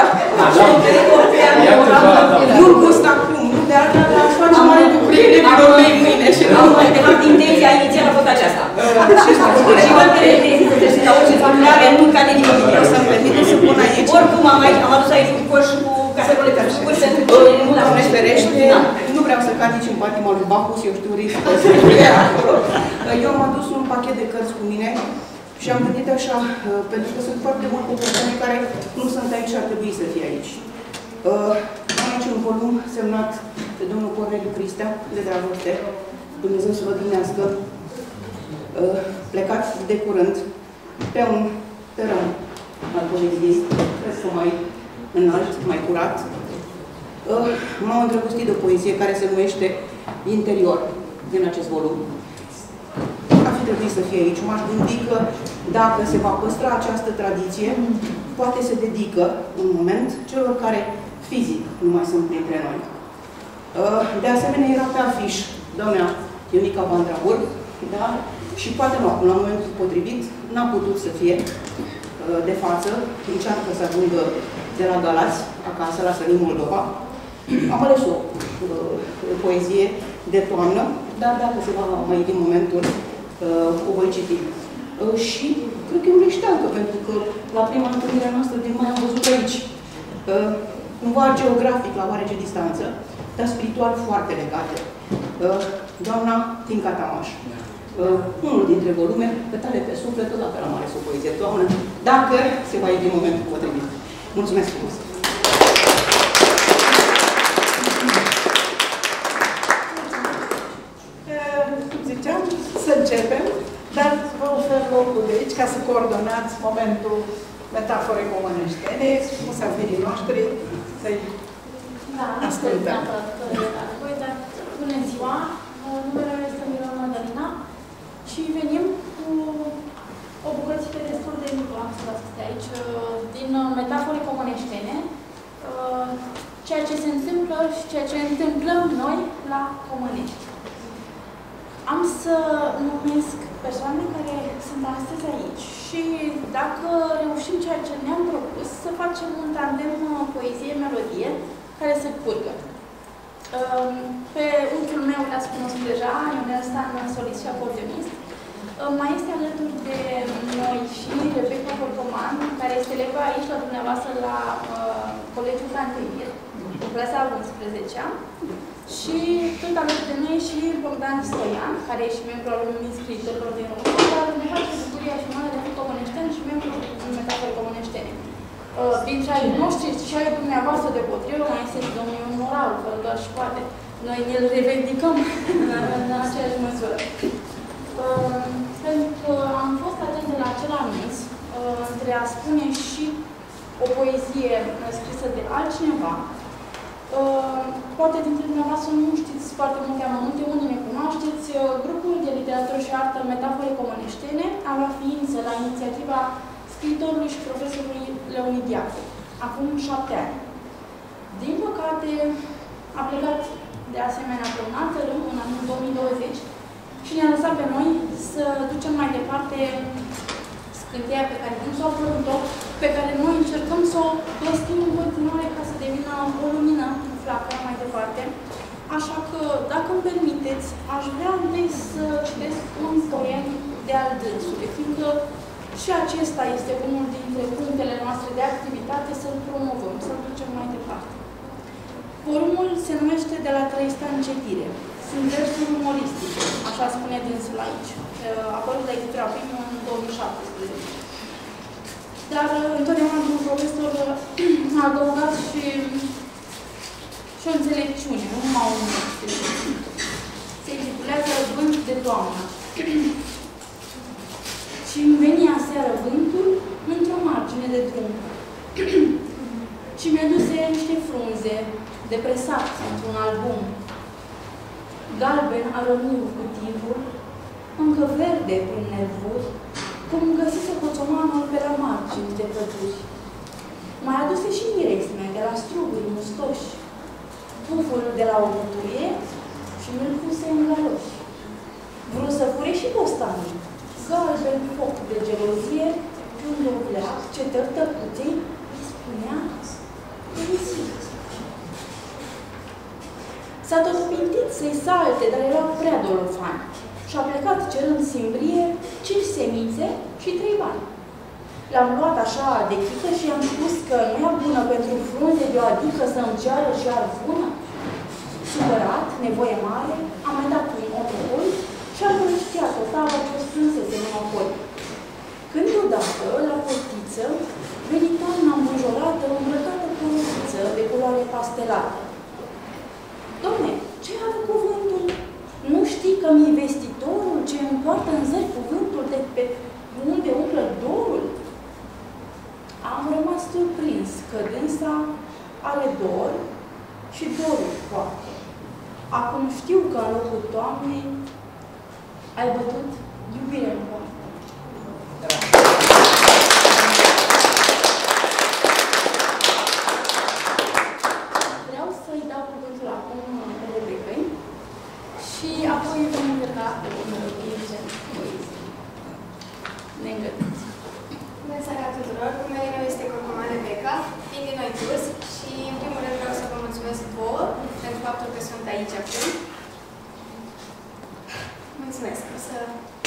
Nu gust acum, nu de alta, dar aș face mare cu prietenilor mei mâine și nu. De fapt, intenția inițială a fost aceasta. Și văd că reprezintă să știți la orice familiare, nu ca de nimic. Să-mi permite să pun aici. Oricum am aici, am adus aici un coș cu caserole pe șcuri, pentru că nu l-am Doamne ferește, nu vreau să cad nici în patima lui Bacchus, eu știu riscul să fie acolo. Eu am adus un pachet de cărți cu mine și am gândit așa, pentru că sunt foarte multe persoane care nu sunt aici și ar trebui să fie aici. Am aici un volum semnat de domnul Corneliu Cristea, de dragoste, Dumnezeu să vă gândească, plecat de curând pe un teren al poeziei, cred că mai înalt, mai curat. M-am îndrăgostit de o poezie care se numește Interior, din acest volum. Ar fi trebuit să fie aici. M-aș gândi că dacă se va păstra această tradiție, poate se dedică un moment celor care fizic nu mai sunt printre noi. De asemenea, era pe afiș doamna Ionica Vandragur, da? Și poate nu, la momentul potrivit, n-a putut să fie de față, încearcă să ajungă de la Galați, acasă, la Sălin Moldova. Am ales o uh, poezie de toamnă, dar dacă se va mai din momentul, uh, o voi citi. Uh, și cred că e un leșteancă, pentru că la prima întâlnire noastră din mai am văzut aici. Uh, cumva geografic, la oarece distanță, dar spiritual foarte legate. Uh, doamna Tinca Tamaș. Uh, unul dintre volume, pe tale pe suflet, tot la fel am ales o poezie de toamnă, dacă se va din momentul potrivit. Mulțumesc frumos! Ziceam să începem, dar vă ofer locul de aici ca să coordonați momentul metaforei româneștene, musafirii noștri, să-i da, ascultăm. Bună ziua! Numele meu este Mirona Mădălina și venim cu o bucățică destul de mică, am să astea aici, din metafore comuneștene, ceea ce se întâmplă și ceea ce întâmplăm noi la Comănești. Am să numesc persoane care sunt astăzi aici și dacă reușim ceea ce ne-am propus, să facem un tandem poezie-melodie care să curgă. Pe unchiul meu l-ați cunoscut deja, Ionel Stan, solist și acordeonist. Mai este alături de noi și Rebecca Porcoman, care este elevă aici la dumneavoastră la uh, Colegiul Cantemir, în clasa a unsprezecea. Și tot alături de noi și Bogdan Stoian, care e și membru al Uniunii Scriitorilor din România, dar ne face bucuria și mare de fi comuneșteni și membru în metafore comuneștene. Uh, dintre ai noștri și ai dumneavoastră de potrivă mai este și domnul Ion Moral, fără doar și poate. Noi ne-l revendicăm în aceeași măsură. Uh, pentru că am fost atentă la acel anunț uh, între a spune și o poezie scrisă de altcineva. Uh, poate dintre dumneavoastră nu știți foarte multe amănunte, unii ne cunoașteți. Uh, grupul de literatură și artă metafore comuneștene avea ființă la inițiativa scriitorului și profesorului Leonid Diacu, acum șapte ani. Din păcate, a plecat de asemenea pe un alt rând, în anul două mii douăzeci, și ne-a lăsat pe noi să ducem mai departe scânteia pe care dânsul a apărut-o, pe care noi încercăm să o vestim în continuare ca să devină o lumină în flacără mai departe. Așa că, dacă îmi permiteți, aș vrea întâi să citesc un poem de al dânsului, fiindcă și acesta este unul dintre punctele noastre de activitate, să-l promovăm, să-l ducem mai departe. Poemul se numește De la Trăistan Cetire. Sunt versuri umoristice, așa spune dânsul aici. A apărut la editura Primul în două mii șaptesprezece. Dar întotdeauna un profesor a adăugat și, și o înțelepciune, nu numai un se intitulează Vânt de toamnă. Și-mi veni aseară vântul într-o margine de drum. Și mi-a dus niște frunze, depresat într-un album. Galben arămiu cutivul, încă verde prin nervuri, cum găsise coțomanul pe la margini de păduri. Mai aduse și miresme de la struguri mustoși, puful de la o buturie și mi-l puse în galoși. Vrut să fure și bostanii, galben foc de gelozie, când o pleac, ce tătăcuței îi spunea poezie. S-a tot pintit să-i salte, dar era prea dolofan. Și-a plecat cerând simbrie, cinci semințe și trei bani. L-am luat așa de chică și i-am spus că nu e bună pentru frunze de o adică să-mi ceară și arvună. Supărat, nevoie mare, am mai dat un otocol și am împrăștiat o tavă ce strânsese monopol. Când odată, la portiță, veni toamna îmbujorată, îmbrăcată cu o roziță de culoare pastelată. Dom'le, ce a făcut cuvântul? Nu știi că mi-e vestitorul ce îmi poartă în zări cuvântul de pe unde umplă dorul? Am rămas surprins că dânsa are dor și dorul poartă. Acum știu că în locul toamnei ai bătut iubire în poartă. Vreau să-i dau cuvântul acum Rebecăi și apoi vom încerca cu melodie neîngătiți. Bună seara tuturor! Numele meu este Corcoman Rebecca, vin din Noi Curs și în primul rând vreau să vă mulțumesc vouă pentru faptul că sunt aici acum. Mulțumesc! O să...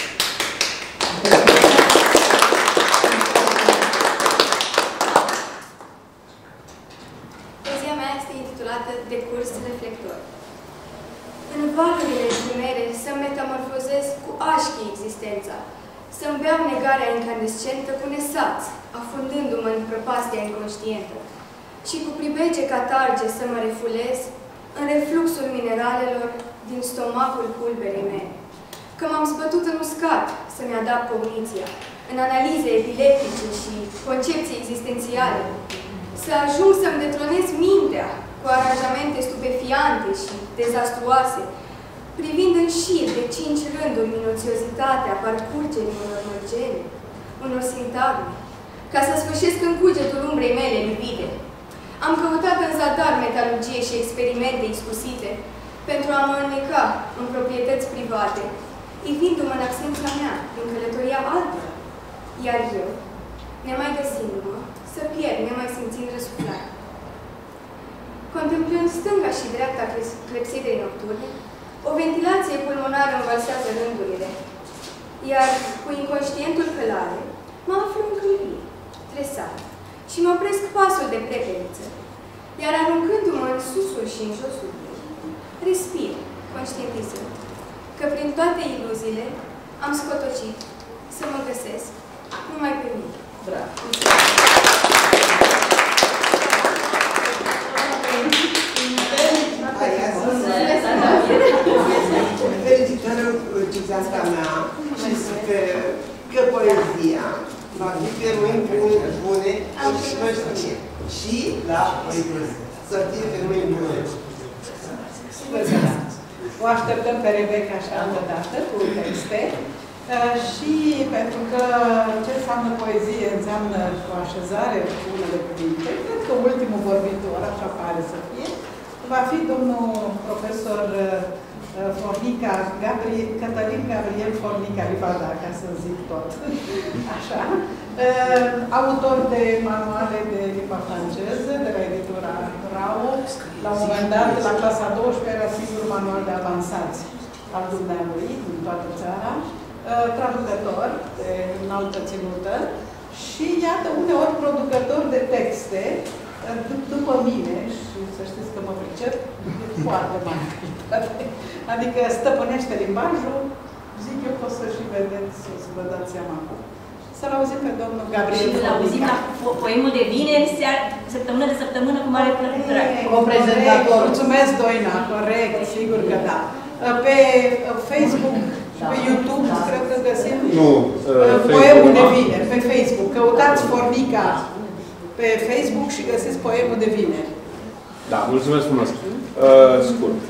Poezia mea este intitulată Decurs reflector. În valurile efimere să-mi metamorfozez cu așchi existența, să-mi beau negarea incandescentă cu nesaț, afundându-mă în prăpastia inconștientă, și cu pribege catarge să mă refulez în refluxul mineralelor din stomacul pulberei mele. Că m-am zbătut în uscat să-mi adapt cogniția, în analize epileptice și concepții existențiale, să ajung să-mi detronez mintea cu aranjamente stupefiante și dezastruoase, privind în șir de cinci rânduri minuțiozitatea parcurgerii unor mărgele, unor sintagme, ca să sfârșesc în cugetul umbrei mele livide. Am căutat în zadar metalurgie și experimente iscusite pentru a mă înneca în proprietăți private, ivindu-mă în absența mea, în călătoria altora, iar eu, nemai găsindu-mă, să pierd, nemai simțind răsuflare. Contemplând stânga și dreapta clepsidrei nocturne, o ventilație pulmonară învalsează rândurile, iar cu inconștientul călare, mă aflu în câmpie, tresat, și mă opresc pasul de prepeliță, iar aruncându-mă în susul și în josul ei, respir, conștientizând că prin toate iluziile am scotocit să mă găsesc numai pe mine. Bravo! Felicitări ciuzeasca mea și sper că poezia va fi pe mâini bune și la poezie. Să fie pe mâini bune. O așteptăm pe Rebecca așa altă dată cu texte. Și pentru că ce înseamnă poezie înseamnă o așezare bună de cuvinte, cred că ultimul vorbitor, așa pare să fie, va fi domnul profesor Fornica, Gabriel, Cătălin Gabriel Fornica Rivada, ca să zic tot. Așa. Autor de manuale de limba franceză, de la editura Rao. La un moment dat, la clasa a douăsprezecea, era singurul manual de avansați al dumnealui în toată țara. Traducător de înaltă ținută. Și iată, uneori producător de texte, după mine, și să știți că mă pricep, foarte mare. Adică stăpânește limbajul, zic eu că o să și vedeți, să vă dați seama acum. Să-l auzim pe domnul Gabriel. Și l auzim la poemul de vineri, săptămână de săptămână, cu mare plăcere. O prezentator. Mulțumesc, Doina, corect, sigur că da. Pe Facebook și pe YouTube, cred că găsim nu, poemul de vineri, pe Facebook. Căutați Fornica pe Facebook și găsiți poemul de vineri. Da, mulțumesc frumos. Uh, scurt.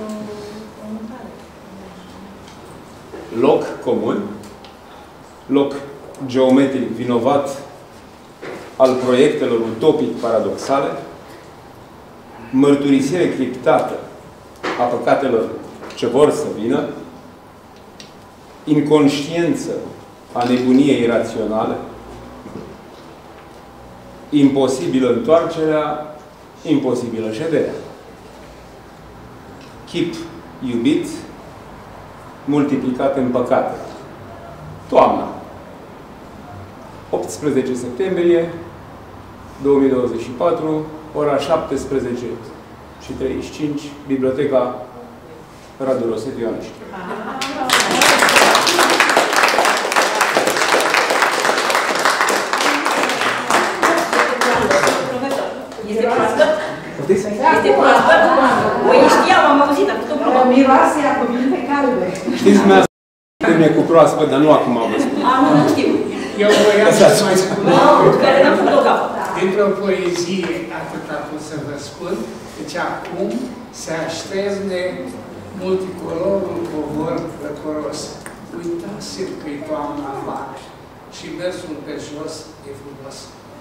Loc comun, loc geometric vinovat al proiectelor utopic-paradoxale, mărturisire criptată a păcatelor ce vor să vină, inconștiență a nebuniei iraționale, imposibilă întoarcerea, imposibilă șederea. Chip iubit, multiplicat în păcate. Toamna. optsprezece septembrie două mii douăzeci și patru, ora șaptesprezece și treizeci și cinci, Biblioteca Radu Rosetu Ionești. Este proaspăt? Este proaspăt? Păi știam, am auzit, am făcut o probă. Miroase a cuvinte calde. Știți, mi-a spus cu proaspăt, dar nu acum am văzut. Am, nu știu. Eu voiam să mai spun care n-am făcut o capă. Dintr-o poezie, atâta pot să vă spun, deci acum se așterne multicolorul covor răcoros. Uitați-l că-i toamna în lac și mersul pe jos e frumos.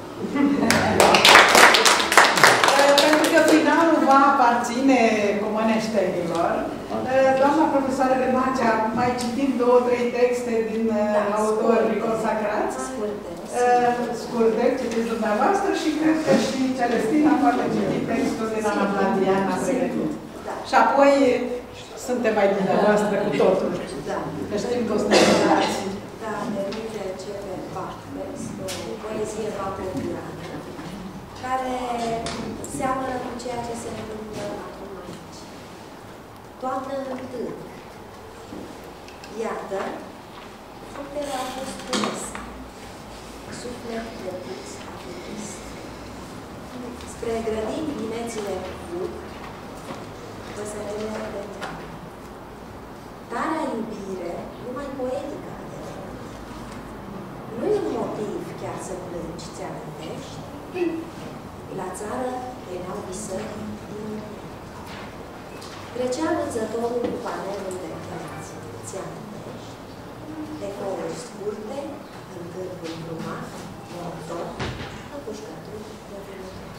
Pentru că finalul va aparține comuneștenilor, doamna profesoară de Magea, mai citim două, trei texte din da, autori consacrați. Scurte. Scurte, citiți dumneavoastră și cred că și Celestina poate citi textul din Ana Vladian a pregătit. Da. Și apoi suntem mai dumneavoastră cu totul. Da. Că știm că o să ne ajutați. Da, de mine începe Bachmes, o poezie vaporilată, care seamănă cu ceea ce se întâmplă acum aici. Toamnă în târg. Iată, fructele au fost puse. Suflet de pus a fost. Spre grădini binețile fug, păsărele de treabă. Tarea iubire, numai poetică adevăr. Nu-i un motiv chiar să plângi, ți-amintești? La țară veneau visări din trecea învățătorul cu panelul de cărți, ți-amintești? Decoruri scurte, în câmpul brumat, motor, împușcături de vânător.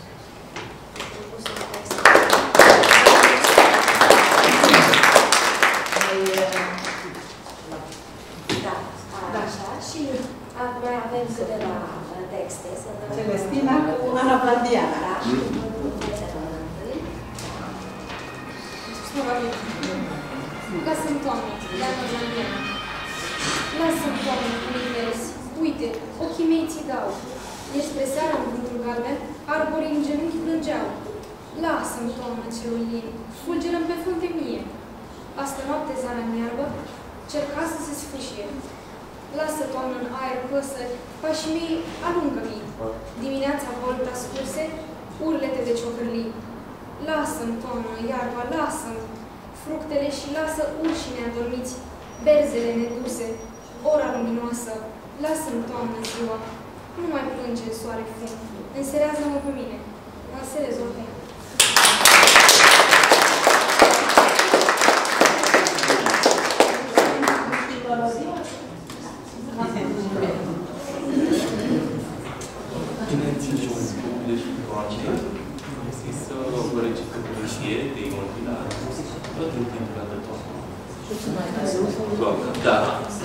Da, așa, și mai avem câteva texte. Celestina cu Ana Vladian. Da, și Lasă-mi, Doamne, Ana Vladian. Lasă-mi, Doamne, univers. Uite, ochii mei ți dau. Ești spre seara în vântul galben, arborii în genunchi plângeau. Lasă-mi, Doamne, celul lin, fulgerăm pe frunte mie. Astă noapte zara în iarbă, cerca să se sfâșie. Lasă, Doamne, în aer păsări, pașii mei alungă-mi. Dimineața volta scurse, urlete de ciocârlii. Lasă-mi, Doamne, iarba, lasă-mi fructele și lasă urșii neadormiți, berzele neduse, ora luminoasă. Lasă-mi, Doamne, ziua, nu mai plânge în soare fum. Înserează-mă pe mine, mă înserez oricum. Să vă recit o poezie de Ion Pilar, tot în timpul de toamnă. Da.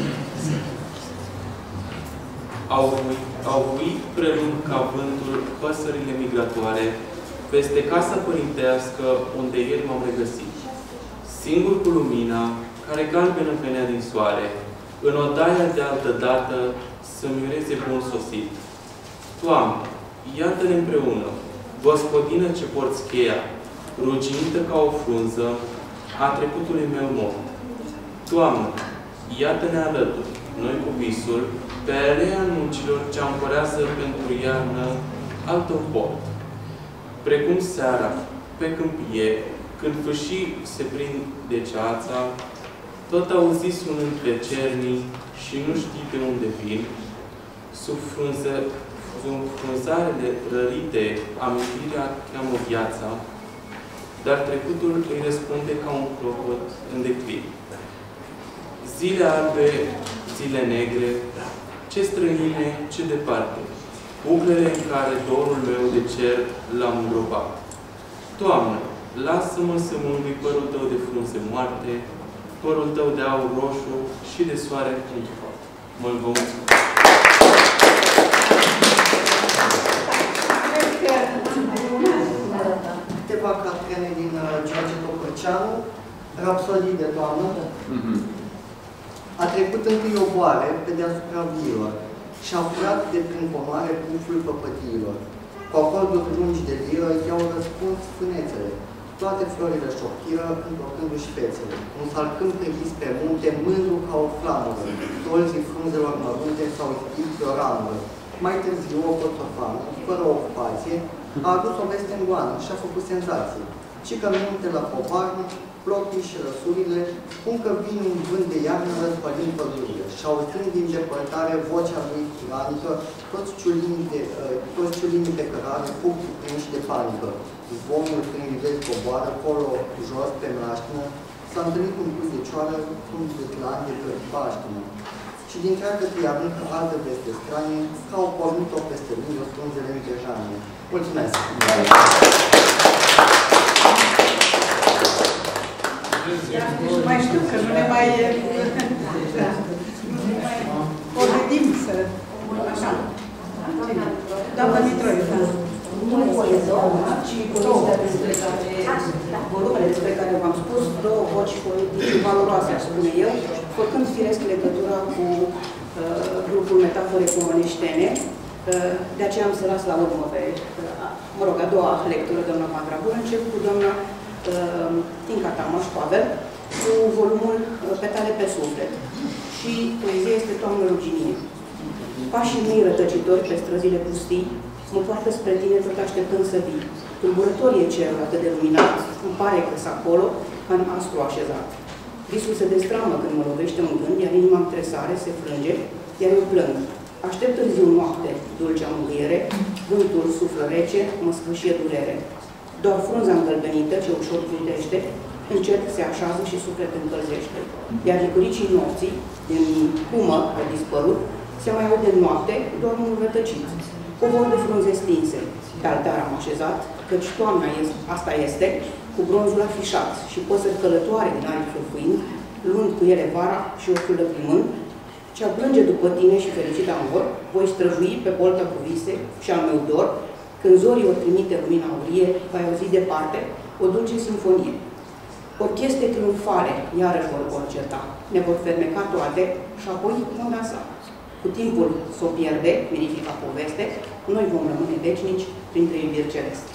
Au, au uit prelung ca vântul păsările migratoare peste casa părintească unde ieri m-am regăsit. Singur cu lumina, care galbenă venea din soare, în odaia de altă dată să-mi ureze bun sosit. Doamne, iată-ne împreună, gospodină ce porți cheia, ruginită ca o frunză a trecutului meu mort. Doamne, iată-ne alături, noi cu visul, pe alea anuncilor ce ancorează pentru iarnă altă port. Precum seara, pe câmpie, când fâșii se prind de ceața, tot auzi sunând pe cernii și nu știi de unde vin, sub, frunză, sub frunzarele rărite, amintirea cheamă viața, dar trecutul îi răspunde ca un clopot în declin. Zile albe, zile negre, ce străine, ce departe, buclele în care dorul meu de cer l-am îngropat. Doamne, lasă-mă să mângâi părul Tău de frunze moarte, părul Tău de aur roșu și de soare într-o. Mă-l vă mulțumesc. Câteva catrene din George Copărceanu, Rapsodii de toamnă. A trecut întâi o boare pe deasupra viilor și-a furat de prin pomoare puful păpătiilor. Cu acorduri lungi de liră i-au răspuns fânețele. Toate florile șoptiră, întorcându-și fețele. Un salcâm privit pe munte, mândru ca o flamură. Tolzii frunzelor mărunte s-au izbit pe o ramură. Mai târziu, o cotofană, fără ocupație, a adus o veste în goană și a făcut senzație. Și că minte la povarnic, plotii și răsurile, spun că vine un vânt de iarnă răspălind pădurile și auzind din depărtare vocea lui tiranică, toți ciulinii de, uh, toți ciulinii de cărare fug cuprinși de panică. Zvonul când vezi coboară, acolo, jos, pe mlaștină, s-a întâlnit un pui de cioară, un zvâtlan de baștină. Și din treagă te aruncă altă veste stranie, că au pornit-o peste lângă frunzele îngrejane. Mulțumesc! Mai știu că nu ne mai... O gândim să... Așa. Doamna Mitroiu. Nu voie două, ci volumele despre care, volumele despre care v-am spus, două voci politice valoroase, aș spune eu, făcând firesc legătura cu uh, grupul Metafore Comuneștene. Uh, de aceea am să las la urmă pe, uh, mă rog, a doua lectură, doamna Mandragură, încep cu doamna uh, Tinca Tamaș Pavel, cu volumul uh, Petale pe suflet. Și poezia este Toamnă ruginie. Pașii mei rătăcitori pe străzile pustii mă poartă spre tine tot așteptând să vii. Tulburător e cerul atât de luminat, îmi pare că-s acolo, ca în astru așezat. Visul se destramă când mă lovește un gând, iar inima-mi tresare, se frânge, iar eu plâng. Aștept târziu noapte, dulcea mângâiere, vântul suflă rece, mă sfâșie durere. Doar frunza îngălbenită, ce ușor plutește, încet se așează și suflet încălzește. Iar licuricii nopții, din cumă a dispărut, se mai aude în noapte, doar unul rătăcit. Covor de frunze stinse, pe altar am așezat, căci toamna este, asta este, cu bronzul afișat și păsări călătoare din aripi fârfâind, luând cu ele vara și ochiul lăcrimând, ce-a plânge după tine și fericit amor, voi străjui pe bolta cu vise și al meu dor, când zorii o trimite lumina aurie, vai auzi departe o dulce sinfonie. Orchestre triumfale, iarăși vor concerta, ne vor fermeca toate și apoi vom dansa. Cu timpul s-o pierde, mirifica poveste, noi vom rămâne vecinici printre iubiri celeste.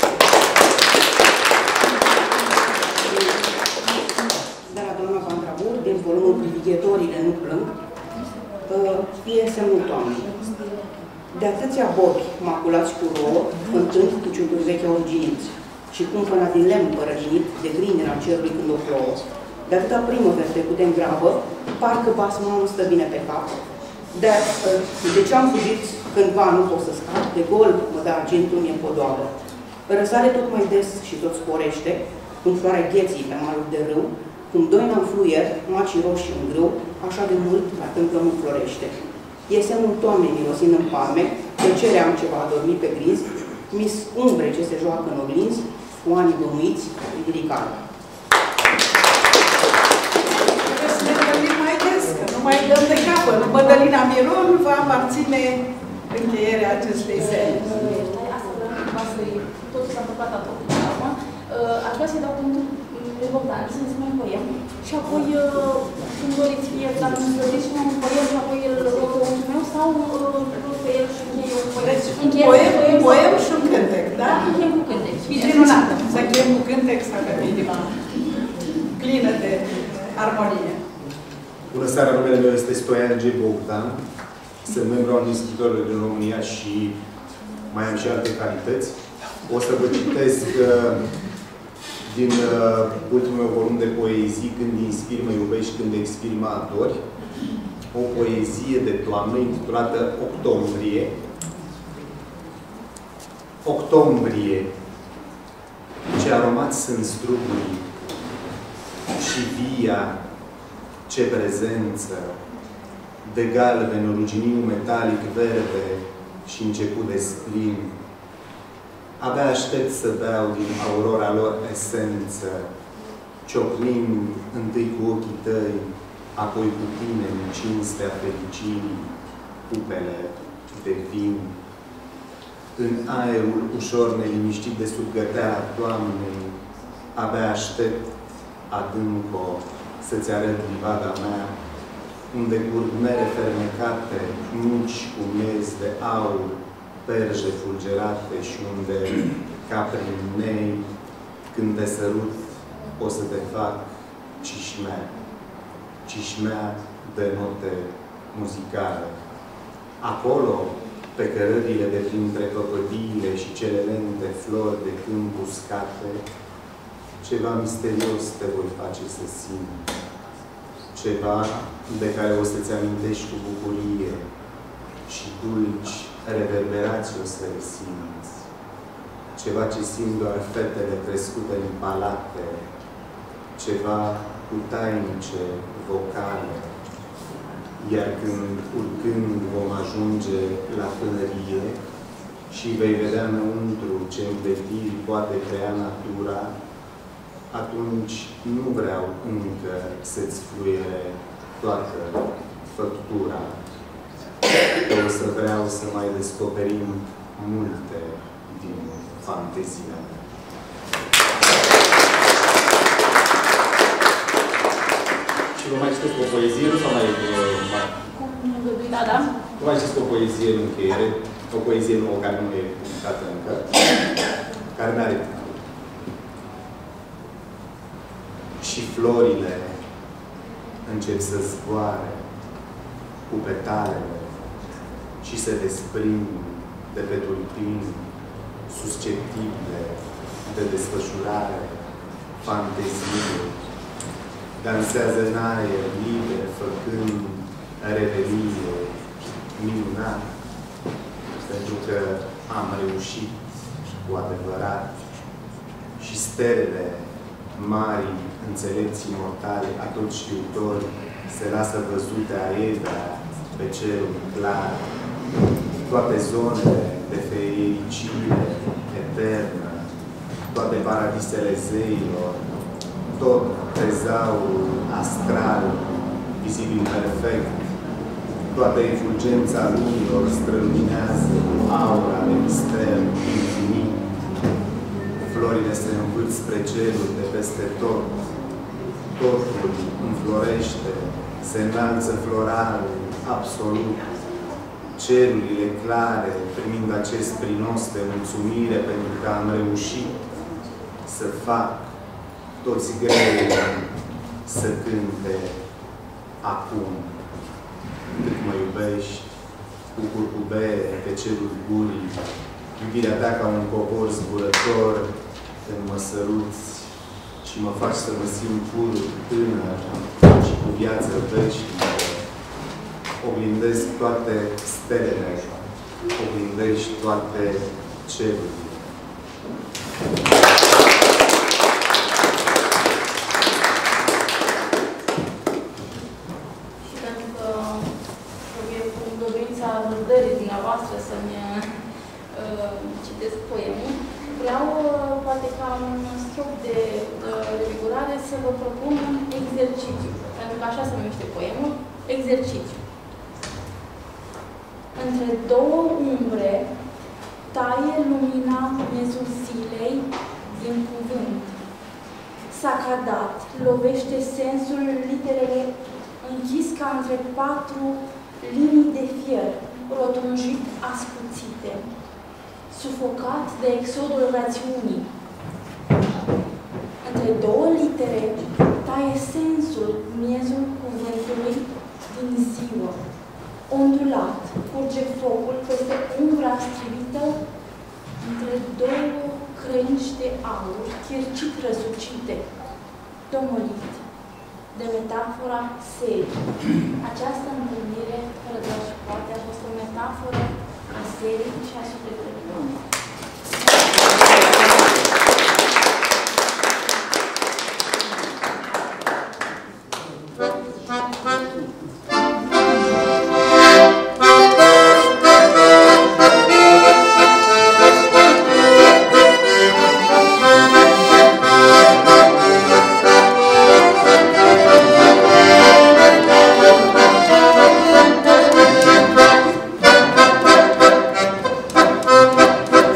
De la doamna Vandrabur, din volumul Privighetorile nu plâng, fie semnul toamnei. De atâția bobi maculați cu rouă, cântând cu ciunturi vechi originiți, și cumpăna din lemn părăginit de grinera cerului când o plouă. De atâta primăveri trecute în grabă, parcă basma nu stă bine pe cap. De, de ce am fugit cândva nu pot să scap, de gol mă dă argintul mie podoabă. Răsare tot mai des și tot sporește, cum floarea gheții pe malul de râu, cum doina în fluier, macii roșii în grâu, așa de mult la tâmplă nu florește. E semnul toamnei mirosind în palme, plăcerea am ceva adormit pe grinzi, mis umbre ce se joacă în oglinzi, cu anii dămuiți, ridicare. nu mai dăm de capăt. Mădălina Miron va aparține încheierea acestei serii. Totul s-a întâmplat atunci. Aș vrea să-i dau cuvântul lui Bogdan, să-mi spune un poem. Și apoi, când doriți fie, dacă îmi doriți un poem și apoi îl rog pe unul meu, sau rog pe el și încheie un poem. Deci, un poem, un poem și un cântec, da? Încheiem cu cântec. Minunat! Să încheiem cu cântec, să avem inima plină de armonie. Bună seara, numele meu este Stoian G. Bogdan. Sunt membru al Institutului din România și mai am și alte calități. O să vă citesc uh, din uh, ultimul meu volum de poezii, Când inspiri, mă iubești, când expiri, mă adori. O poezie de toamnă intitulată Octombrie. Octombrie. Ce aromați sunt strugurii și via, ce prezență, de galben, ruginiu metalic verde și început de splin. Abia aștept să beau din aurora lor esență, ciocnind întâi cu ochii tăi, apoi cu tine în cinstea fericirii, cupele de vin. În aerul ușor neliniștit de sub găteala toamnei, abia aștept adânco să-ți arăt livada mea, unde curg mere fermecate, nuci cu miez de aur, perje fulgerate și unde, ca prin nei, când te sărut, o să te fac cișmea, cișmea de note muzicale. Acolo, pe cărările de printre căpădiile și cele lente flori de câmp uscate, ceva misterios te voi face să simți. Ceva de care o să-ți amintești cu bucurie și dulci reverberații o să le simți. Ceva ce simt doar fetele crescute în palate, ceva cu tainice vocale. Iar când, urcând, vom ajunge la tânărie și vei vedea înăuntru ce învătiri poate crea natura, atunci nu vreau încă să-ți fluiere toată făptura. O să vreau să mai descoperim multe din fantezia mea. Și vă mai citesc o poezie, nu sau mai... Da, da. Vă mai citesc o poezie în încheiere, o poezie nouă care nu e publicată încă, care n-are și florile încep să zboare cu petalele și se desprind de pe tulpini susceptibile de desfășurare, fantezie, dansează în aer liber, făcând revelie minunat, pentru că am reușit cu adevărat și stelele mari, înțelepți mortale, atotștiutori, se lasă văzute aedea pe cerul clar. Toate zonele de fericire eternă, toate paradisele zeilor, tot tezaurul astral, vizibil perfect, toată efulgența lumilor străluminează cu aura de mister infinit. Florile se învârt spre cerul de peste tot. Totul înflorește, se înalță floral, absolut. Cerurile clare, primind acest prinos de mulțumire pentru că am reușit să fac toți greii să cânte acum. Cât mă iubești, cu curcubere pe cerul gurii, iubirea ta ca un copor zburător, când mă săruți și mă faci să mă simt pur, tânăr și cu viață veșnică. Oglindesc toate stelele, oglindești toate cerurile. Și pentru că trebuie cu dorința răbdării dumneavoastră să-mi uh, citesc poemul, vreau, uh, poate ca un scop de uh, revigorare, să vă propun un exercițiu. Pentru că așa se numește poemul. Exercițiu. Între două umbre, taie lumina miezul zilei din cuvânt. Sacadat lovește sensul literele închis ca între patru linii de fier, rotunjit ascuțite, sufocat de exodul rațiunii. Între două litere taie sensul miezul cuvântului din ziua. Ondulat curge focul peste umbra strivită între două crengi de aur, chircit răsucite, domolit de metafora serii. Această întâlnire, fără doar și poate, a fost o metaforă a serii și a sufletului. Thank you.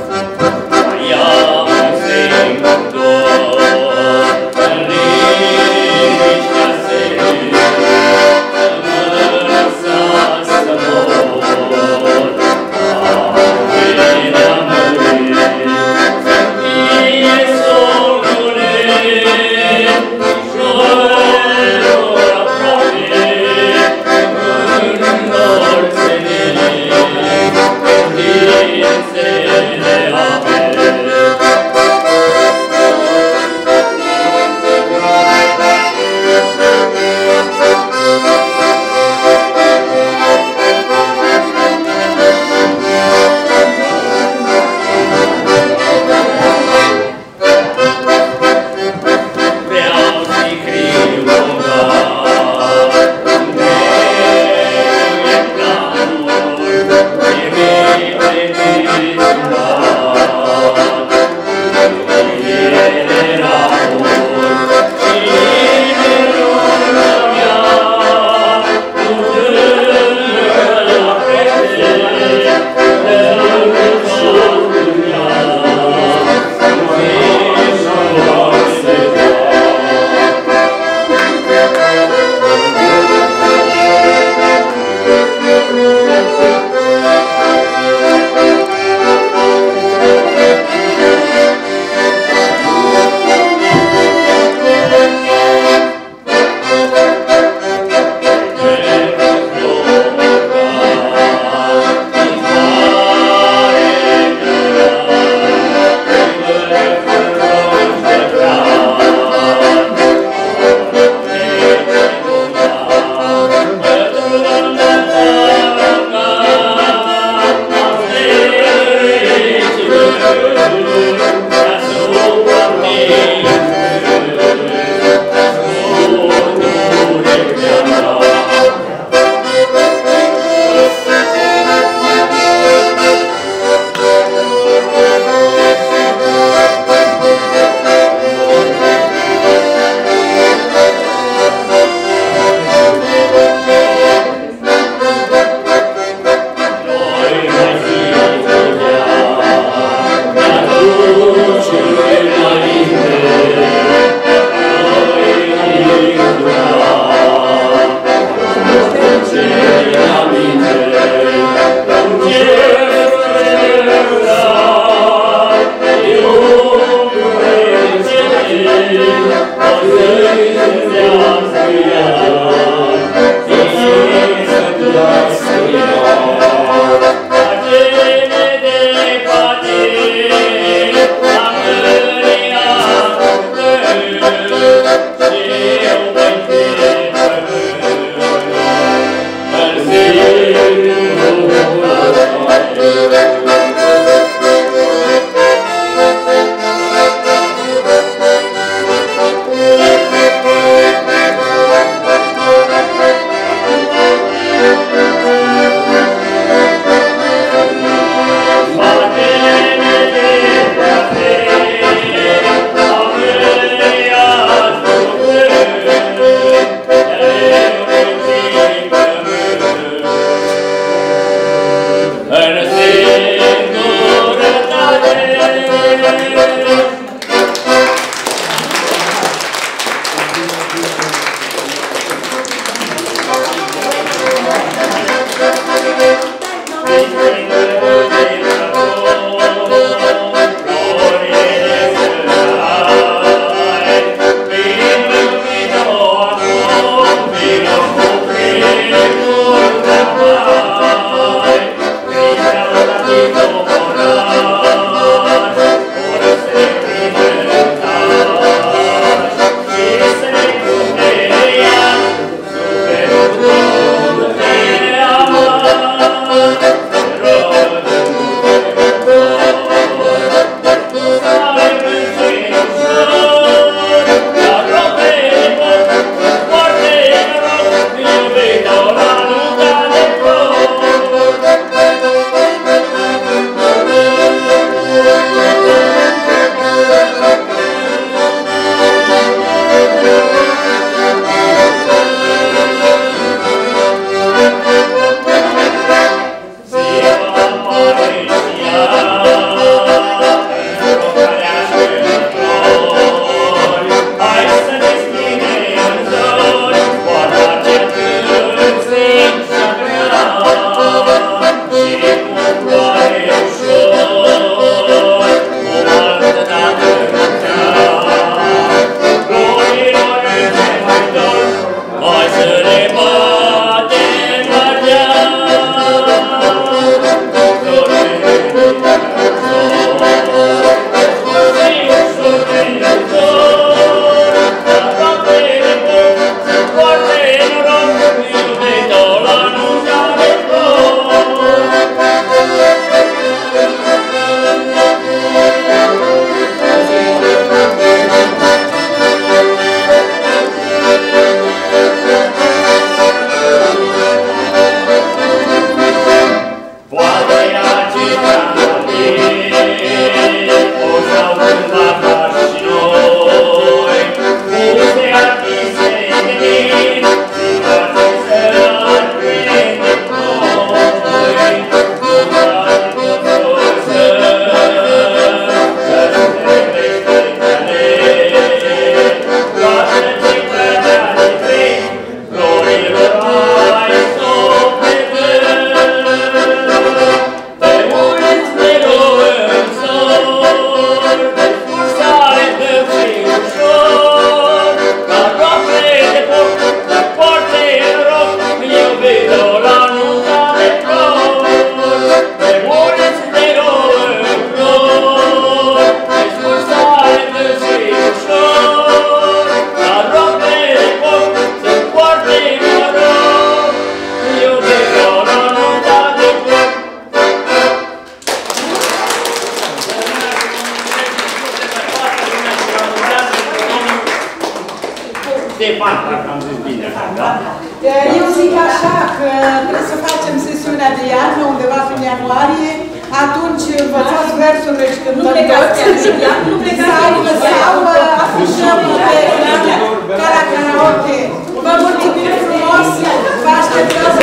Ștefan, dacă am zis bine așa, da? Eu zic așa că trebuie să facem sesiunea de iarnă, undeva prin ianuarie, atunci învățați versurile și cântăm toți. Sau afișăm pe ca la karaoke. Vă mulțumim frumos, vă așteptăm